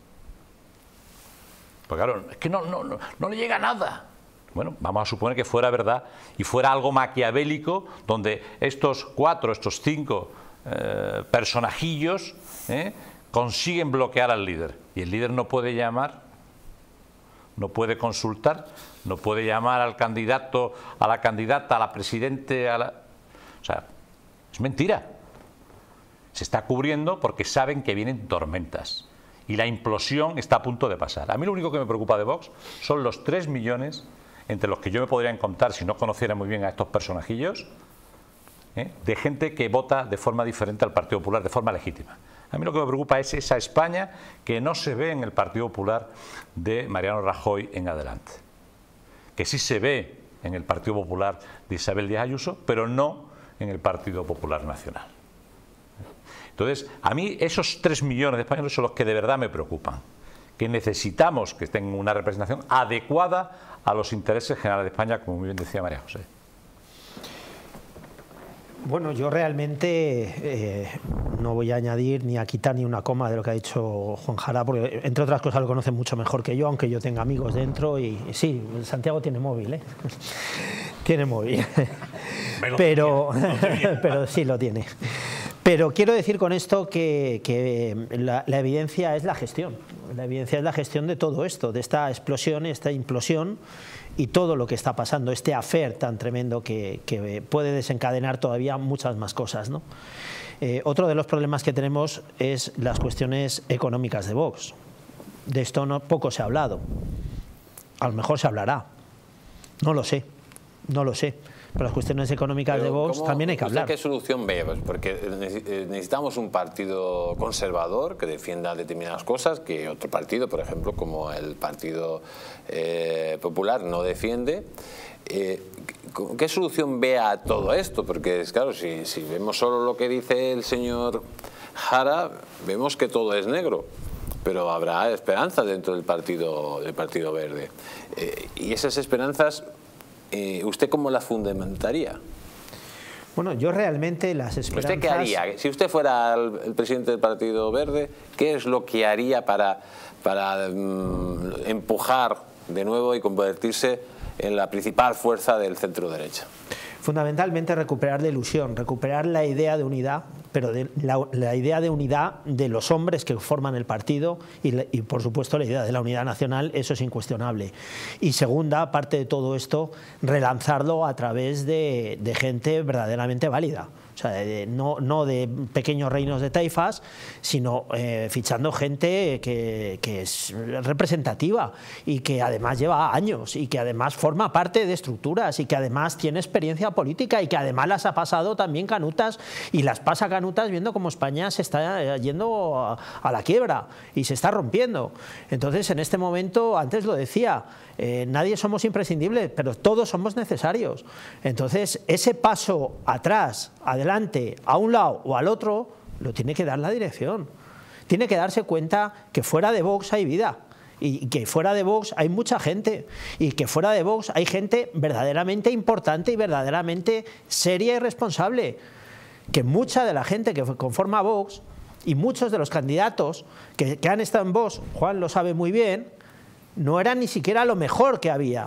Pues claro, es que no, no, no, no le llega nada. Bueno, vamos a suponer que fuera verdad y fuera algo maquiavélico donde estos cuatro, estos cinco eh, personajillos eh, consiguen bloquear al líder. Y el líder no puede llamar, no puede consultar, no puede llamar al candidato, a la candidata, a la presidente, a la... O sea, es mentira. Se está cubriendo porque saben que vienen tormentas y la implosión está a punto de pasar. A mí lo único que me preocupa de Vox son los tres millones entre los que yo me podría encontrar si no conociera muy bien a estos personajillos, ¿eh? de gente que vota de forma diferente al Partido Popular, de forma legítima. A mí lo que me preocupa es esa España que no se ve en el Partido Popular de Mariano Rajoy en adelante, que sí se ve en el Partido Popular de Isabel Díaz Ayuso, pero no en el Partido Popular Nacional. Entonces, a mí esos tres millones de españoles son los que de verdad me preocupan, que necesitamos que tengan una representación adecuada a los intereses generales de España, como muy bien decía María José. Bueno, yo realmente eh, no voy a añadir ni a quitar ni una coma de lo que ha dicho Juan Jara, porque entre otras cosas lo conoce mucho mejor que yo, aunque yo tenga amigos dentro y, y sí, Santiago tiene móvil, ¿eh? Tiene móvil, pero, pero sí lo tiene. Pero quiero decir con esto que, que la, la evidencia es la gestión, la evidencia es la gestión de todo esto, de esta explosión, esta implosión y todo lo que está pasando, este affair tan tremendo que, que puede desencadenar todavía muchas más cosas, ¿no? Eh, otro de los problemas que tenemos es las cuestiones económicas de Vox. De esto no, poco se ha hablado, a lo mejor se hablará, no lo sé, no lo sé. Pero las cuestiones económicas Pero de Vox ¿cómo, también hay que hablar. ¿Qué solución ve? Pues porque necesitamos un partido conservador que defienda determinadas cosas que otro partido, por ejemplo, como el Partido eh, Popular, no defiende. Eh, ¿Qué solución ve a todo esto? Porque, claro, si, si vemos solo lo que dice el señor Jara, vemos que todo es negro. Pero habrá esperanzas dentro del Partido, del partido Verde. Eh, y esas esperanzas... Eh, ¿Usted cómo la fundamentaría? Bueno, yo realmente las esperanzas... ¿Usted qué haría? Si usted fuera el, el presidente del Partido Verde, ¿qué es lo que haría para, para um, empujar de nuevo y convertirse en la principal fuerza del centro derecha? Fundamentalmente recuperar la ilusión, recuperar la idea de unidad, pero de la, la idea de unidad de los hombres que forman el partido y, y por supuesto la idea de la unidad nacional, eso es incuestionable. Y segunda, aparte de todo esto, relanzarlo a través de, de gente verdaderamente válida. O sea, de, no, no de pequeños reinos de taifas, sino eh, fichando gente que, que es representativa y que además lleva años y que además forma parte de estructuras y que además tiene experiencia política y que además las ha pasado también canutas y las pasa canutas viendo cómo España se está yendo a, a la quiebra y se está rompiendo. Entonces, en este momento, antes lo decía, eh, nadie somos imprescindibles, pero todos somos necesarios. Entonces, ese paso atrás, adelante, a un lado o al otro, lo tiene que dar la dirección. Tiene que darse cuenta que fuera de Vox hay vida y que fuera de Vox hay mucha gente y que fuera de Vox hay gente verdaderamente importante y verdaderamente seria y responsable. Que mucha de la gente que conforma Vox y muchos de los candidatos que, que han estado en Vox, Juan lo sabe muy bien, no eran ni siquiera lo mejor que había.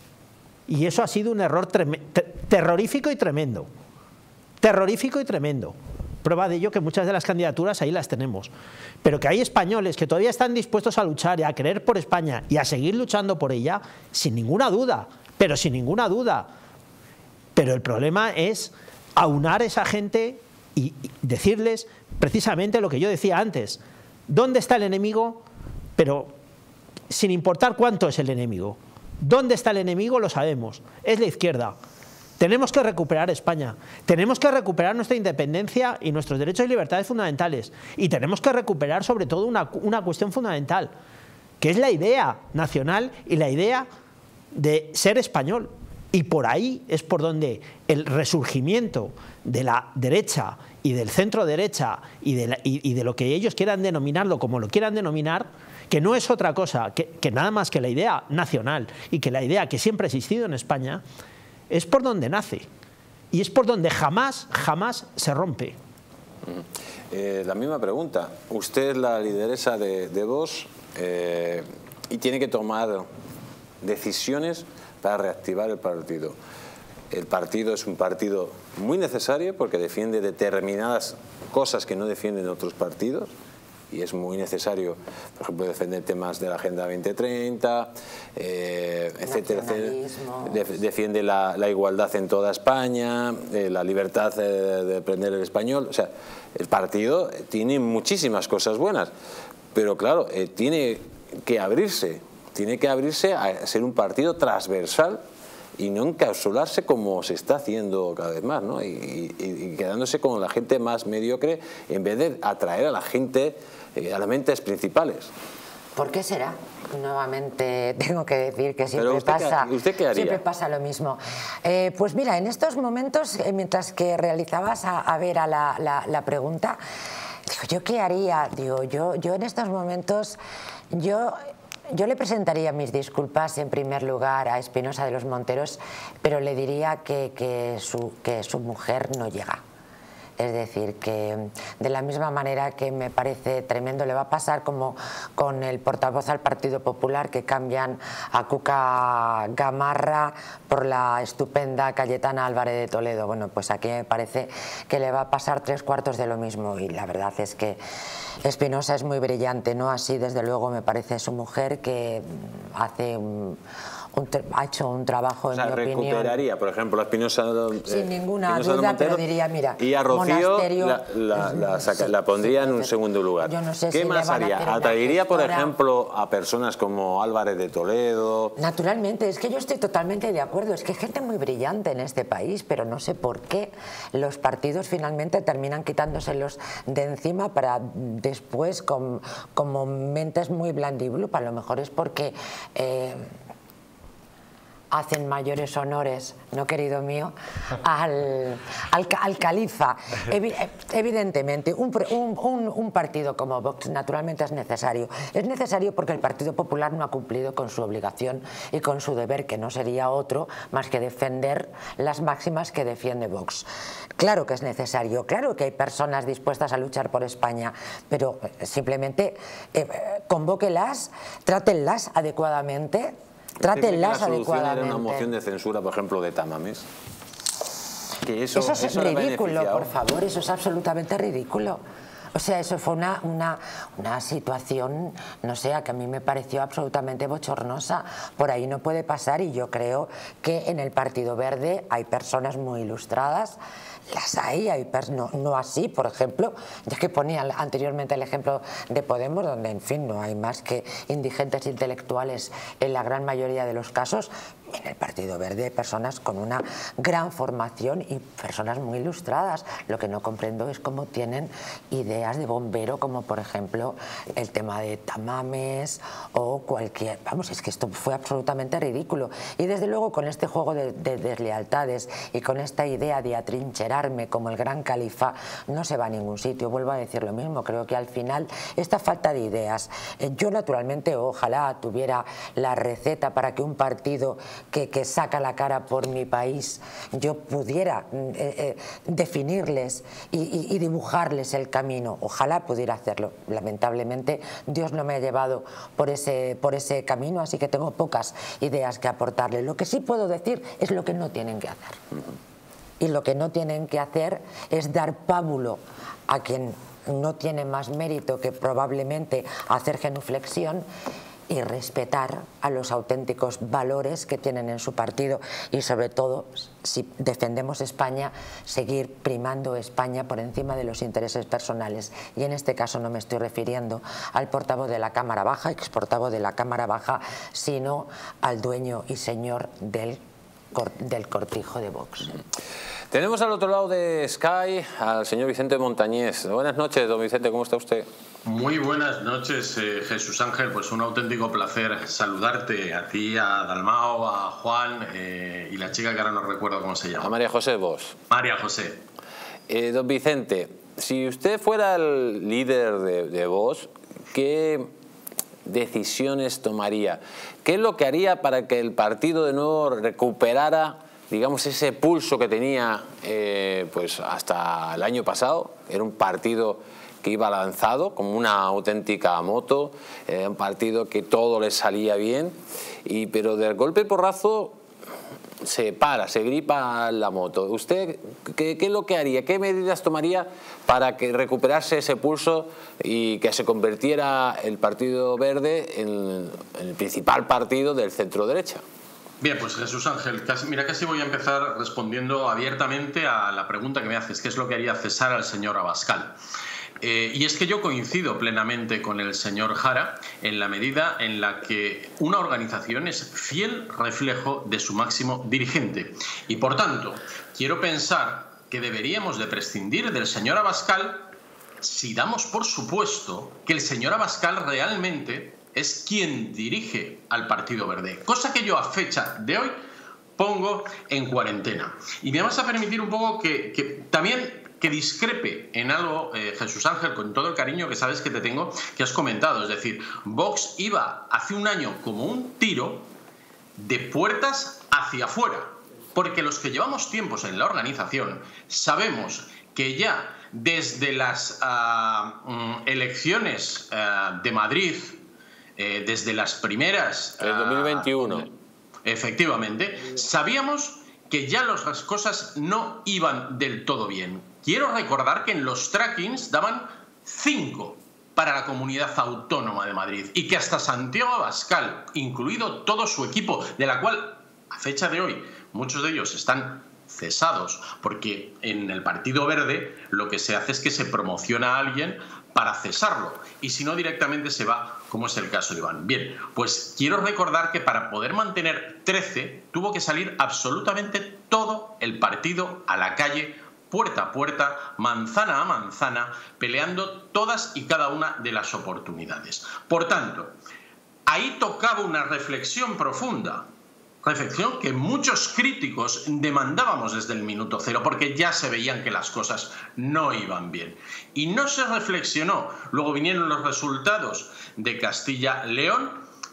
Y eso ha sido un error terrorífico y tremendo. Terrorífico y tremendo. Prueba de ello que muchas de las candidaturas ahí las tenemos. Pero que hay españoles que todavía están dispuestos a luchar y a querer por España y a seguir luchando por ella, sin ninguna duda, pero sin ninguna duda. Pero el problema es aunar a esa gente y decirles precisamente lo que yo decía antes. ¿Dónde está el enemigo? Pero sin importar cuánto es el enemigo. ¿Dónde está el enemigo? Lo sabemos. Es la izquierda. Tenemos que recuperar España, tenemos que recuperar nuestra independencia y nuestros derechos y libertades fundamentales y tenemos que recuperar sobre todo una, una cuestión fundamental, que es la idea nacional y la idea de ser español. Y por ahí es por donde el resurgimiento de la derecha y del centro derecha y de, la, y, y de lo que ellos quieran denominarlo como lo quieran denominar, que no es otra cosa que, que nada más que la idea nacional y que la idea que siempre ha existido en España, es por donde nace y es por donde jamás, jamás se rompe. Eh, la misma pregunta. Usted es la lideresa de, de Vox eh, y tiene que tomar decisiones para reactivar el partido. El partido es un partido muy necesario porque defiende determinadas cosas que no defienden otros partidos. Y es muy necesario, por ejemplo, defender temas de la Agenda veinte treinta, eh, etcétera, etcétera. Defiende la, la igualdad en toda España, eh, la libertad eh, de aprender el español. O sea, el partido tiene muchísimas cosas buenas, pero claro, eh, tiene que abrirse, tiene que abrirse a ser un partido transversal y no encapsularse como se está haciendo cada vez más, ¿no? y, y, y quedándose con la gente más mediocre en vez de atraer a la gente, eh, a las mentes principales. ¿Por qué será? Nuevamente tengo que decir que siempre, usted pasa, qué, ¿usted qué haría? siempre pasa lo mismo. Eh, pues mira, en estos momentos, eh, mientras que realizabas a, a ver a la, la, la pregunta, digo, ¿yo qué haría? Digo, yo, yo en estos momentos, yo... Yo le presentaría mis disculpas en primer lugar a Espinosa de los Monteros, pero le diría que, que, su, que su mujer no llega. Es decir, que de la misma manera que me parece tremendo, le va a pasar como con el portavoz al Partido Popular, que cambian a Cuca Gamarra por la estupenda Cayetana Álvarez de Toledo. Bueno, pues aquí me parece que le va a pasar tres cuartos de lo mismo y la verdad es que Espinosa es muy brillante, ¿no? Así desde luego me parece su mujer, que hace un, un, ha hecho un trabajo, o sea, en mi opinión. recuperaría, por ejemplo, a Espinosa eh, sin ninguna Espinosa duda, Montero, pero diría, mira, y a Rocío monasterio, la, la, la, saca, sí, la pondría sí, en un sí. segundo lugar. Yo no sé ¿Qué si más le van a haría? hacer una ¿Atraería, por gestora? ejemplo, a personas como Álvarez de Toledo? Naturalmente, es que yo estoy totalmente de acuerdo, es que hay gente muy brillante en este país, pero no sé por qué los partidos finalmente terminan quitándoselos de encima para después, con, como mentes muy blandiblup. A lo mejor es porque eh, hacen mayores honores, no querido mío, al, al, al califa. Evi, evidentemente, un, un, un, un partido como Vox naturalmente es necesario. Es necesario porque el Partido Popular no ha cumplido con su obligación y con su deber, que no sería otro más que defender las máximas que defiende Vox. Claro que es necesario, claro que hay personas dispuestas a luchar por España, pero simplemente eh, convóquelas, trátenlas adecuadamente. Trátenlas adecuadamente. ¿Era una moción de censura, por ejemplo, de Tamames? Que eso, eso es eso ridículo, por favor, eso es absolutamente ridículo. O sea, eso fue una, una, una situación, no sé, que a mí me pareció absolutamente bochornosa. Por ahí no puede pasar, y yo creo que en el Partido Verde hay personas muy ilustradas. Las hay, hay no, no así, por ejemplo, ya que ponía anteriormente el ejemplo de Podemos, donde en fin no hay más que indigentes intelectuales en la gran mayoría de los casos. En el Partido Verde hay personas con una gran formación y personas muy ilustradas. Lo que no comprendo es cómo tienen ideas de bombero, como por ejemplo el tema de Tamames o cualquier... Vamos, es que esto fue absolutamente ridículo. Y desde luego con este juego de, de deslealtades y con esta idea de atrincherarme como el gran califa, no se va a ningún sitio. Vuelvo a decir lo mismo, creo que al final esta falta de ideas... Eh, yo naturalmente ojalá tuviera la receta para que un partido Que, que saca la cara por mi país, yo pudiera eh, eh, definirles y, y, y dibujarles el camino. Ojalá pudiera hacerlo. Lamentablemente Dios no me ha llevado por ese, por ese camino, así que tengo pocas ideas que aportarles. Lo que sí puedo decir es lo que no tienen que hacer. Y lo que no tienen que hacer es dar pábulo a quien no tiene más mérito que probablemente hacer genuflexión, y respetar a los auténticos valores que tienen en su partido, y sobre todo, si defendemos España, seguir primando España por encima de los intereses personales. Y en este caso no me estoy refiriendo al portavoz de la Cámara Baja, ex portavoz de la Cámara Baja, sino al dueño y señor del, del cortijo de Vox. Tenemos al otro lado de Sky al señor Vicente Montañés. Buenas noches, don Vicente, ¿cómo está usted? Muy buenas noches, eh, Jesús Ángel. Pues un auténtico placer saludarte a ti, a Dalmao, a Juan eh, y la chica que ahora no recuerdo cómo se llama. A María José Bosch. María José. Eh, don Vicente, si usted fuera el líder de, de Vox, ¿qué decisiones tomaría? ¿Qué es lo que haría para que el partido de nuevo recuperara, digamos, ese pulso que tenía eh, pues hasta el año pasado? Era un partido que iba lanzado como una auténtica moto, eh, un partido que todo le salía bien, y, pero del golpe porrazo se para, se gripa la moto. ¿Usted qué, qué es lo que haría? ¿Qué medidas tomaría para que recuperase ese pulso y que se convirtiera el Partido Verde en, en el principal partido del centro derecha? Bien, pues Jesús Ángel, casi, mira, casi voy a empezar respondiendo abiertamente a la pregunta que me haces, ¿qué es lo que haría cesar al señor Abascal? Eh, y es que yo coincido plenamente con el señor Jara en la medida en la que una organización es fiel reflejo de su máximo dirigente. Y por tanto, quiero pensar que deberíamos de prescindir del señor Abascal si damos por supuesto que el señor Abascal realmente es quien dirige al Partido Verde. Cosa que yo a fecha de hoy pongo en cuarentena. Y me vas a permitir un poco que, que también... que discrepe en algo, eh, Jesús Ángel, con todo el cariño que sabes que te tengo, que has comentado. Es decir, Vox iba hace un año como un tiro de puertas hacia afuera, porque los que llevamos tiempos en la organización sabemos que ya desde las uh, elecciones uh, de Madrid, eh, desde las primeras... El dos mil veintiuno. Uh, efectivamente, sabíamos que ya los, las cosas no iban del todo bien. Quiero recordar que en los trackings daban cinco para la comunidad autónoma de Madrid y que hasta Santiago Abascal, incluido todo su equipo, de la cual a fecha de hoy muchos de ellos están cesados, porque en el Partido Verde lo que se hace es que se promociona a alguien para cesarlo, y si no directamente se va, como es el caso de Iván. Bien, pues quiero recordar que para poder mantener trece tuvo que salir absolutamente todo el partido a la calle, puerta a puerta, manzana a manzana, peleando todas y cada una de las oportunidades. Por tanto, ahí tocaba una reflexión profunda, reflexión que muchos críticos demandábamos desde el minuto cero, porque ya se veían que las cosas no iban bien. Y no se reflexionó. Luego vinieron los resultados de Castilla-León,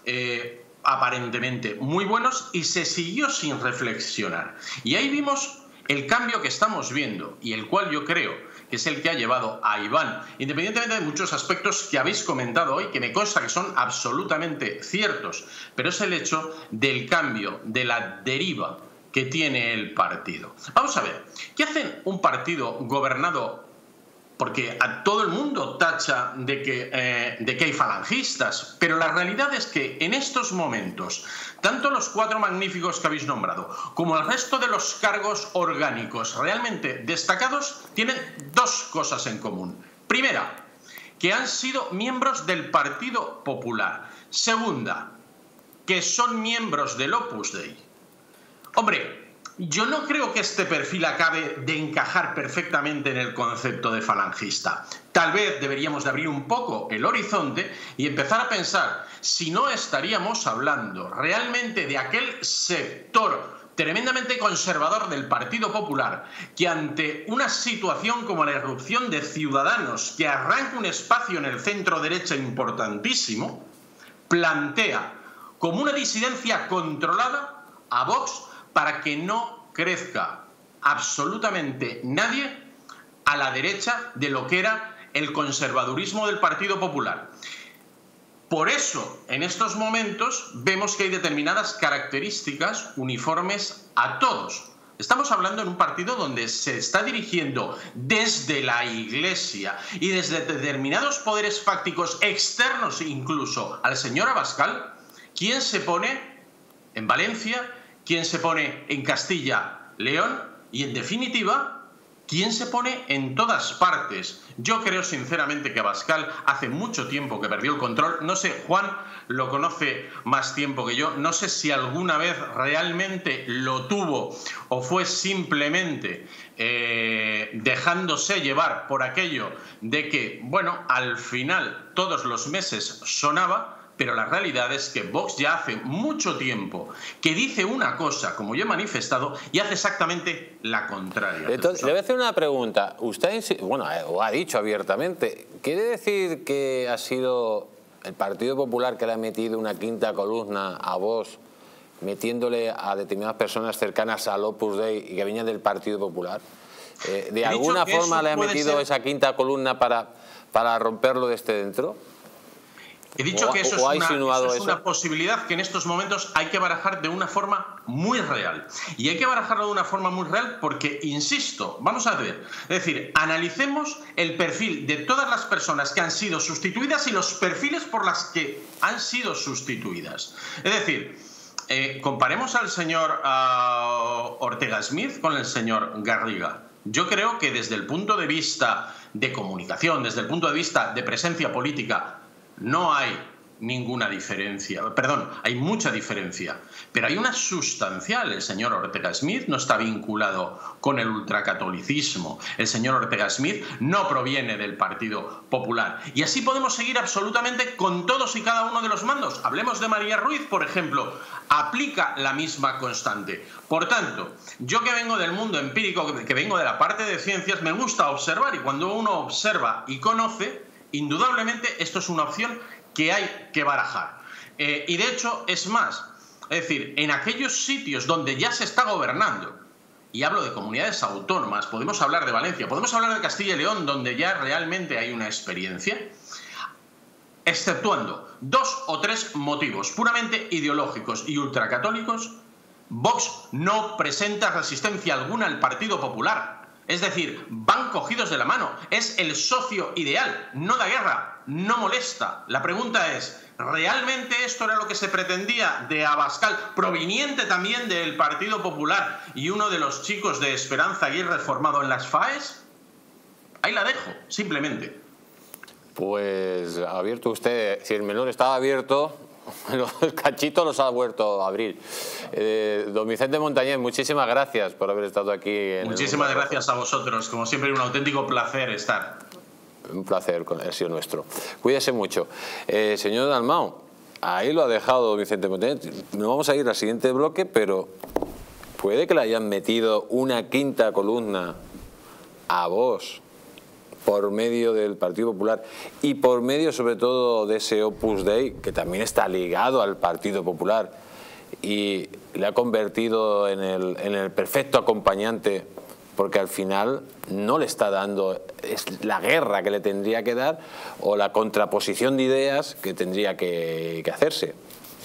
eh, aparentemente muy buenos, y se siguió sin reflexionar. Y ahí vimos el cambio que estamos viendo, y el cual yo creo que es el que ha llevado a Iván, independientemente de muchos aspectos que habéis comentado hoy, que me consta que son absolutamente ciertos, pero es el hecho del cambio, de la deriva que tiene el partido. Vamos a ver, ¿qué hace un partido gobernado? Porque a todo el mundo tacha de que, eh, de que hay falangistas, pero la realidad es que en estos momentos, tanto los cuatro magníficos que habéis nombrado, como el resto de los cargos orgánicos realmente destacados, tienen dos cosas en común. Primera, que han sido miembros del Partido Popular. Segunda, que son miembros del Opus Dei. Hombre, yo no creo que este perfil acabe de encajar perfectamente en el concepto de falangista. Tal vez deberíamos de abrir un poco el horizonte y empezar a pensar si no estaríamos hablando realmente de aquel sector tremendamente conservador del Partido Popular que ante una situación como la irrupción de Ciudadanos que arranca un espacio en el centro derecha importantísimo, plantea como una disidencia controlada a Vox para que no crezca absolutamente nadie a la derecha de lo que era el conservadurismo del Partido Popular. Por eso, en estos momentos, vemos que hay determinadas características uniformes a todos. Estamos hablando en un partido donde se está dirigiendo desde la Iglesia y desde determinados poderes fácticos externos incluso al señor Abascal, quien se pone en Valencia, quién se pone en Castilla, León y, en definitiva, quién se pone en todas partes. Yo creo sinceramente que Abascal hace mucho tiempo que perdió el control. No sé, Juan lo conoce más tiempo que yo. No sé si alguna vez realmente lo tuvo o fue simplemente eh, dejándose llevar por aquello de que, bueno, al final todos los meses sonaba. Pero la realidad es que Vox ya hace mucho tiempo que dice una cosa, como yo he manifestado, y hace exactamente la contraria. Entonces, le voy a hacer una pregunta. Usted, bueno, o ha dicho abiertamente, ¿quiere decir que ha sido el Partido Popular que le ha metido una quinta columna a Vox, metiéndole a determinadas personas cercanas al Opus Dei y que venían del Partido Popular? Eh, ¿De alguna forma le ha metido esa quinta columna para, para romperlo desde dentro? He dicho que eso, es una, eso es una posibilidad que en estos momentos hay que barajar de una forma muy real. Y hay que barajarlo de una forma muy real porque, insisto, vamos a ver, es decir, analicemos el perfil de todas las personas que han sido sustituidas y los perfiles por las que han sido sustituidas. Es decir, eh, comparemos al señor uh, Ortega Smith con el señor Garriga. Yo creo que desde el punto de vista de comunicación, desde el punto de vista de presencia política, no hay ninguna diferencia, perdón, hay mucha diferencia, pero hay una sustancial. El señor Ortega Smith no está vinculado con el ultracatolicismo, el señor Ortega Smith no proviene del Partido Popular, y así podemos seguir absolutamente con todos y cada uno de los mandos. Hablemos de María Ruiz, por ejemplo, aplica la misma constante. Por tanto, yo que vengo del mundo empírico, que vengo de la parte de ciencias, me gusta observar, y cuando uno observa y conoce, indudablemente esto es una opción que hay que barajar. Eh, y de hecho es más, es decir, en aquellos sitios donde ya se está gobernando, y hablo de comunidades autónomas, podemos hablar de Valencia, podemos hablar de Castilla y León, donde ya realmente hay una experiencia, exceptuando dos o tres motivos puramente ideológicos y ultracatólicos, Vox no presenta resistencia alguna al Partido Popular. Es decir, van cogidos de la mano. Es el socio ideal. No da guerra, no molesta. La pregunta es, ¿realmente esto era lo que se pretendía de Abascal, proveniente también del Partido Popular y uno de los chicos de Esperanza Aguirre formado en las FAES? Ahí la dejo, simplemente. Pues ha abierto usted, si el melón estaba abierto, los cachitos los ha vuelto a abrir. Eh, don Vicente Montañez, muchísimas gracias por haber estado aquí. En muchísimas el... gracias a vosotros, como siempre un auténtico placer estar. Un placer, ha sido nuestro. Cuídese mucho. Eh, señor Dalmau, ahí lo ha dejado don Vicente Montañez. Nos vamos a ir al siguiente bloque, pero puede que le hayan metido una quinta columna a Vox por medio del Partido Popular y por medio sobre todo de ese Opus Dei, que también está ligado al Partido Popular y le ha convertido en el, en el perfecto acompañante, porque al final no le está dando es la guerra que le tendría que dar o la contraposición de ideas que tendría que, que hacerse.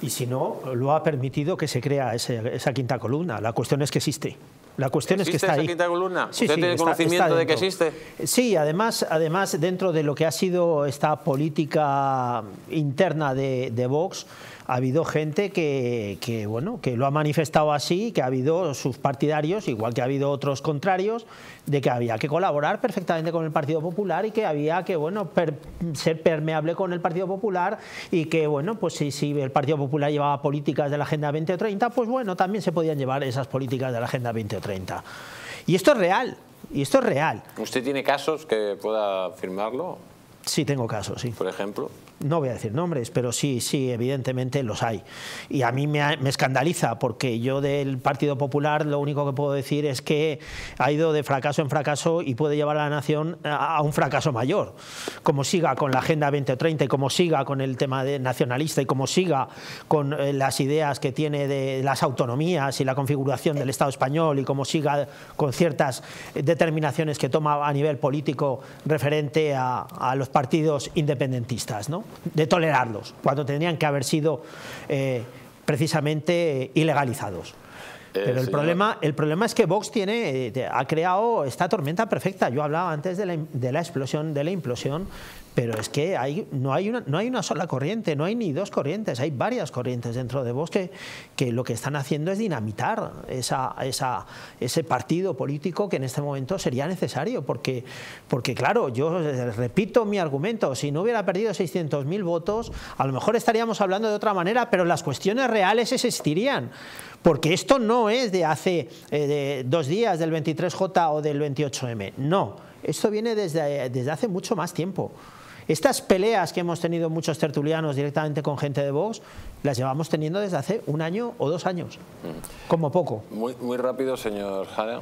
Y si no, lo ha permitido que se crea ese, esa quinta columna. La cuestión es que existe. La cuestión es que está ¿Existe esa ahí. quinta columna? Sí, ¿Usted sí, tiene está- conocimiento está de que dentro. existe? Sí, además, además dentro de lo que ha sido esta política interna de, de Vox, ha habido gente que, que, bueno, que lo ha manifestado así, que ha habido sus partidarios, igual que ha habido otros contrarios, de que había que colaborar perfectamente con el Partido Popular y que había que, bueno, per- ser permeable con el Partido Popular y que, bueno, pues si, si el Partido Popular llevaba políticas de la Agenda veinte treinta, pues bueno, también se podían llevar esas políticas de la Agenda veinte treinta. Y esto es real, y esto es real. ¿Usted tiene casos que pueda afirmarlo, Sí, tengo casos, sí. por ejemplo? No voy a decir nombres, pero sí, sí, evidentemente los hay. Y a mí me, me escandaliza porque yo del Partido Popular lo único que puedo decir es que ha ido de fracaso en fracaso y puede llevar a la nación a, a un fracaso mayor. Como siga con la Agenda veinte treinta y como siga con el tema de nacionalista y como siga con eh, las ideas que tiene de las autonomías y la configuración del Estado español y como siga con ciertas determinaciones que toma a nivel político referente a, a los partidos independentistas, ¿no? De tolerarlos, cuando tendrían que haber sido eh, precisamente ilegalizados. Pero el señor. problema, el problema es que Vox tiene, eh, ha creado esta tormenta perfecta. Yo hablaba antes de la, de la explosión, de la implosión, pero es que hay, no, hay una, no hay una sola corriente, no hay ni dos corrientes, hay varias corrientes dentro de Vox que, que lo que están haciendo es dinamitar esa, esa, ese partido político que en este momento sería necesario, porque, porque claro, yo repito mi argumento, si no hubiera perdido seiscientos mil votos, a lo mejor estaríamos hablando de otra manera, pero las cuestiones reales existirían. Porque esto no es de hace eh, de dos días, del veintitrés J o del veintiocho eme. No, esto viene desde, desde hace mucho más tiempo. Estas peleas que hemos tenido muchos tertulianos directamente con gente de Vox, las llevamos teniendo desde hace un año o dos años, como poco. Muy, muy rápido, señor Jara.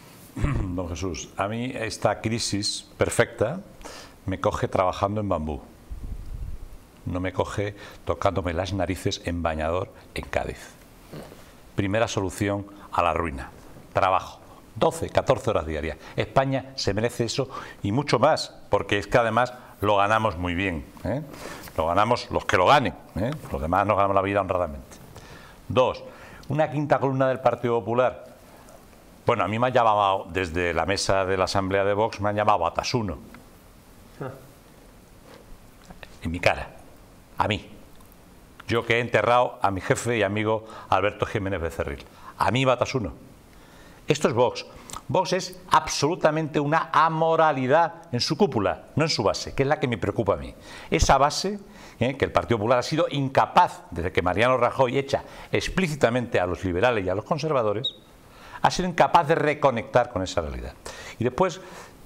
Don Jesús, a mí esta crisis perfecta me coge trabajando en bambú. No me coge tocándome las narices en bañador en Cádiz. Primera solución a la ruina. Trabajo. doce, catorce horas diarias. España se merece eso y mucho más, porque es que además lo ganamos muy bien, ¿eh? Lo ganamos los que lo ganen, ¿eh? Los demás nos ganamos la vida honradamente. Dos, una quinta columna del Partido Popular. Bueno, a mí me han llamado, desde la mesa de la Asamblea de Vox, me han llamado Batasuno. En mi cara. A mí. Yo que he enterrado a mi jefe y amigo Alberto Jiménez Becerril. A mí Batasuno. Esto es Vox. Vox es absolutamente una amoralidad en su cúpula, no en su base, que es la que me preocupa a mí. Esa base, eh, que el Partido Popular ha sido incapaz, desde que Mariano Rajoy echa explícitamente a los liberales y a los conservadores, ha sido incapaz de reconectar con esa realidad. Y después,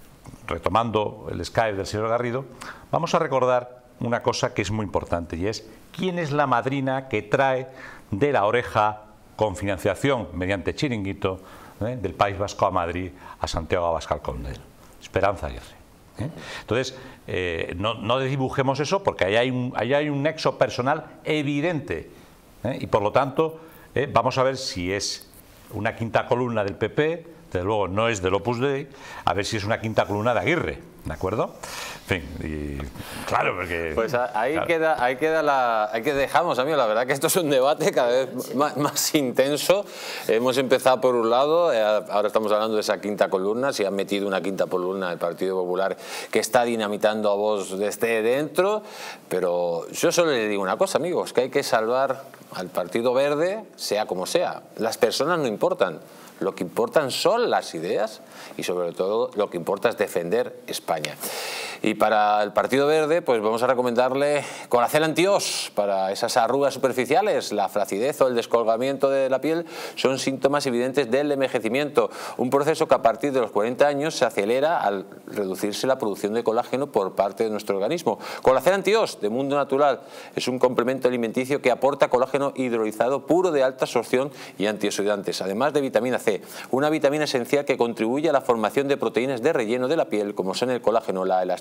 retomando el Skype del señor Garrido, vamos a recordar una cosa que es muy importante, y es quién es la madrina que trae de la oreja con financiación mediante chiringuito, ¿eh?, del País Vasco a Madrid, a Santiago Abascal Condel. Esperanza Aguirre. ¿eh? Entonces, eh, no, no dibujemos eso, porque ahí hay un, ahí hay un nexo personal evidente, ¿eh? Y por lo tanto, eh, vamos a ver si es una quinta columna del P P, desde luego no es del Opus Dei, a ver si es una quinta columna de Aguirre, ¿de acuerdo? En fin, y, claro, porque... Pues ahí claro. queda, ahí queda la... Ahí que dejamos, amigo. La verdad que esto es un debate cada vez más, más intenso. Hemos empezado por un lado, eh, ahora estamos hablando de esa quinta columna, si han metido una quinta columna del Partido Popular que está dinamitando a Vox desde dentro, pero yo solo le digo una cosa, amigos, que hay que salvar al Partido Verde, sea como sea. Las personas no importan. Lo que importan son las ideas y sobre todo lo que importa es defender España. Y para el Partido Verde pues vamos a recomendarle Colacel Anti-Os para esas arrugas superficiales. La flacidez o el descolgamiento de la piel son síntomas evidentes del envejecimiento, un proceso que a partir de los cuarenta años se acelera al reducirse la producción de colágeno por parte de nuestro organismo. Colacel Anti-Os de Mundo Natural es un complemento alimenticio que aporta colágeno hidrolizado puro de alta absorción y antioxidantes, además de vitamina C, una vitamina esencial que contribuye a la formación de proteínas de relleno de la piel como son el colágeno, la elastina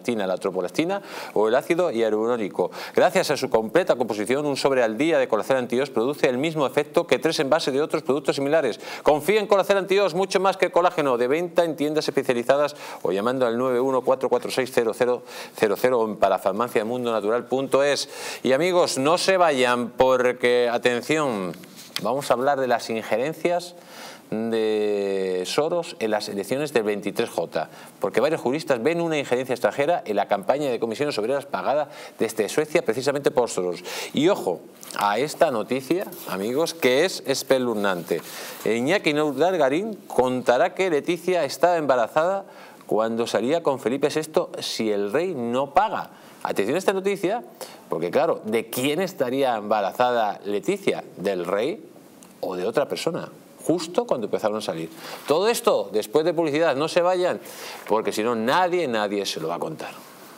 ivermectina, la tropolastina o el ácido hialurónico. Gracias a su completa composición, un sobre al día de Colacel Anti-Ox produce el mismo efecto que tres envases de otros productos similares. Confía en Colacel Anti-Ox, mucho más que colágeno, de venta en tiendas especializadas o llamando al nueve uno cuatro cuatro seis cero cero cero cero o en parafarmaciamundonatural punto es. Y amigos, no se vayan porque, atención, vamos a hablar de las injerencias de Soros en las elecciones del veintitrés J, porque varios juristas ven una injerencia extranjera en la campaña de comisiones obreras pagada desde Suecia precisamente por Soros. Y ojo a esta noticia, amigos, que es espeluznante. Iñaki Urdangarin contará que Leticia estaba embarazada cuando salía con Felipe sexto si el rey no paga. Atención a esta noticia, porque claro, ¿de quién estaría embarazada Leticia? ¿Del rey o de otra persona? Justo cuando empezaron a salir. Todo esto después de publicidad, no se vayan, porque si no nadie, nadie se lo va a contar.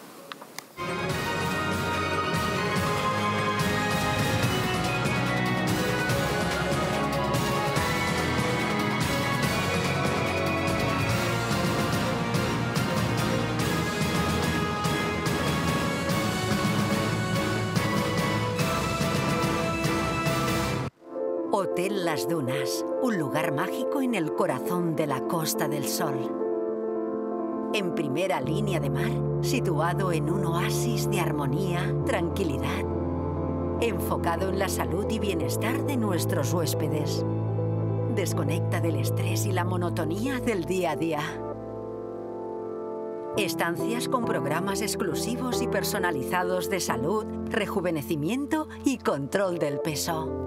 Hotel Las Dunas, un lugar mágico en el corazón de la Costa del Sol. En primera línea de mar, situado en un oasis de armonía, tranquilidad, enfocado en la salud y bienestar de nuestros huéspedes. Desconecta del estrés y la monotonía del día a día. Estancias con programas exclusivos y personalizados de salud, rejuvenecimiento y control del peso.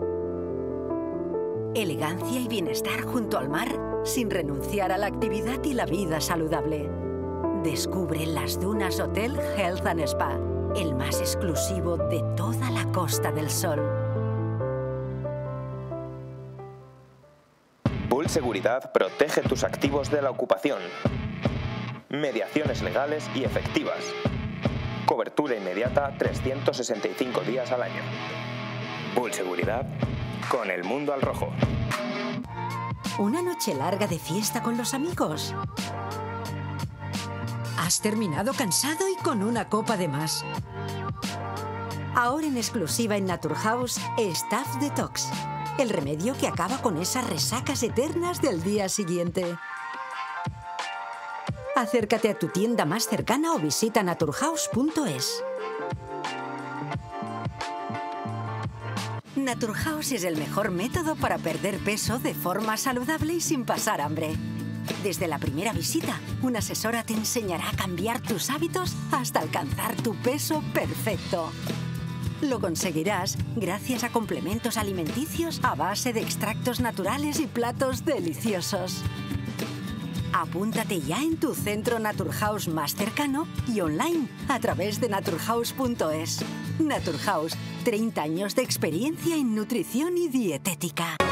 Elegancia y bienestar junto al mar, sin renunciar a la actividad y la vida saludable. Descubre Las Dunas Hotel Health and Spa, el más exclusivo de toda la Costa del Sol. Bull Seguridad protege tus activos de la ocupación. Mediaciones legales y efectivas. Cobertura inmediata trescientos sesenta y cinco días al año. Bull Seguridad, con el mundo al rojo. ¿Una noche larga de fiesta con los amigos? ¿Has terminado cansado y con una copa de más? Ahora en exclusiva en Naturhaus, Staff Detox. El remedio que acaba con esas resacas eternas del día siguiente. Acércate a tu tienda más cercana o visita naturhaus punto es. Naturhaus es el mejor método para perder peso de forma saludable y sin pasar hambre. Desde la primera visita, una asesora te enseñará a cambiar tus hábitos hasta alcanzar tu peso perfecto. Lo conseguirás gracias a complementos alimenticios a base de extractos naturales y platos deliciosos. Apúntate ya en tu centro Naturhaus más cercano y online a través de naturhaus punto es. Naturhaus, treinta años de experiencia en nutrición y dietética.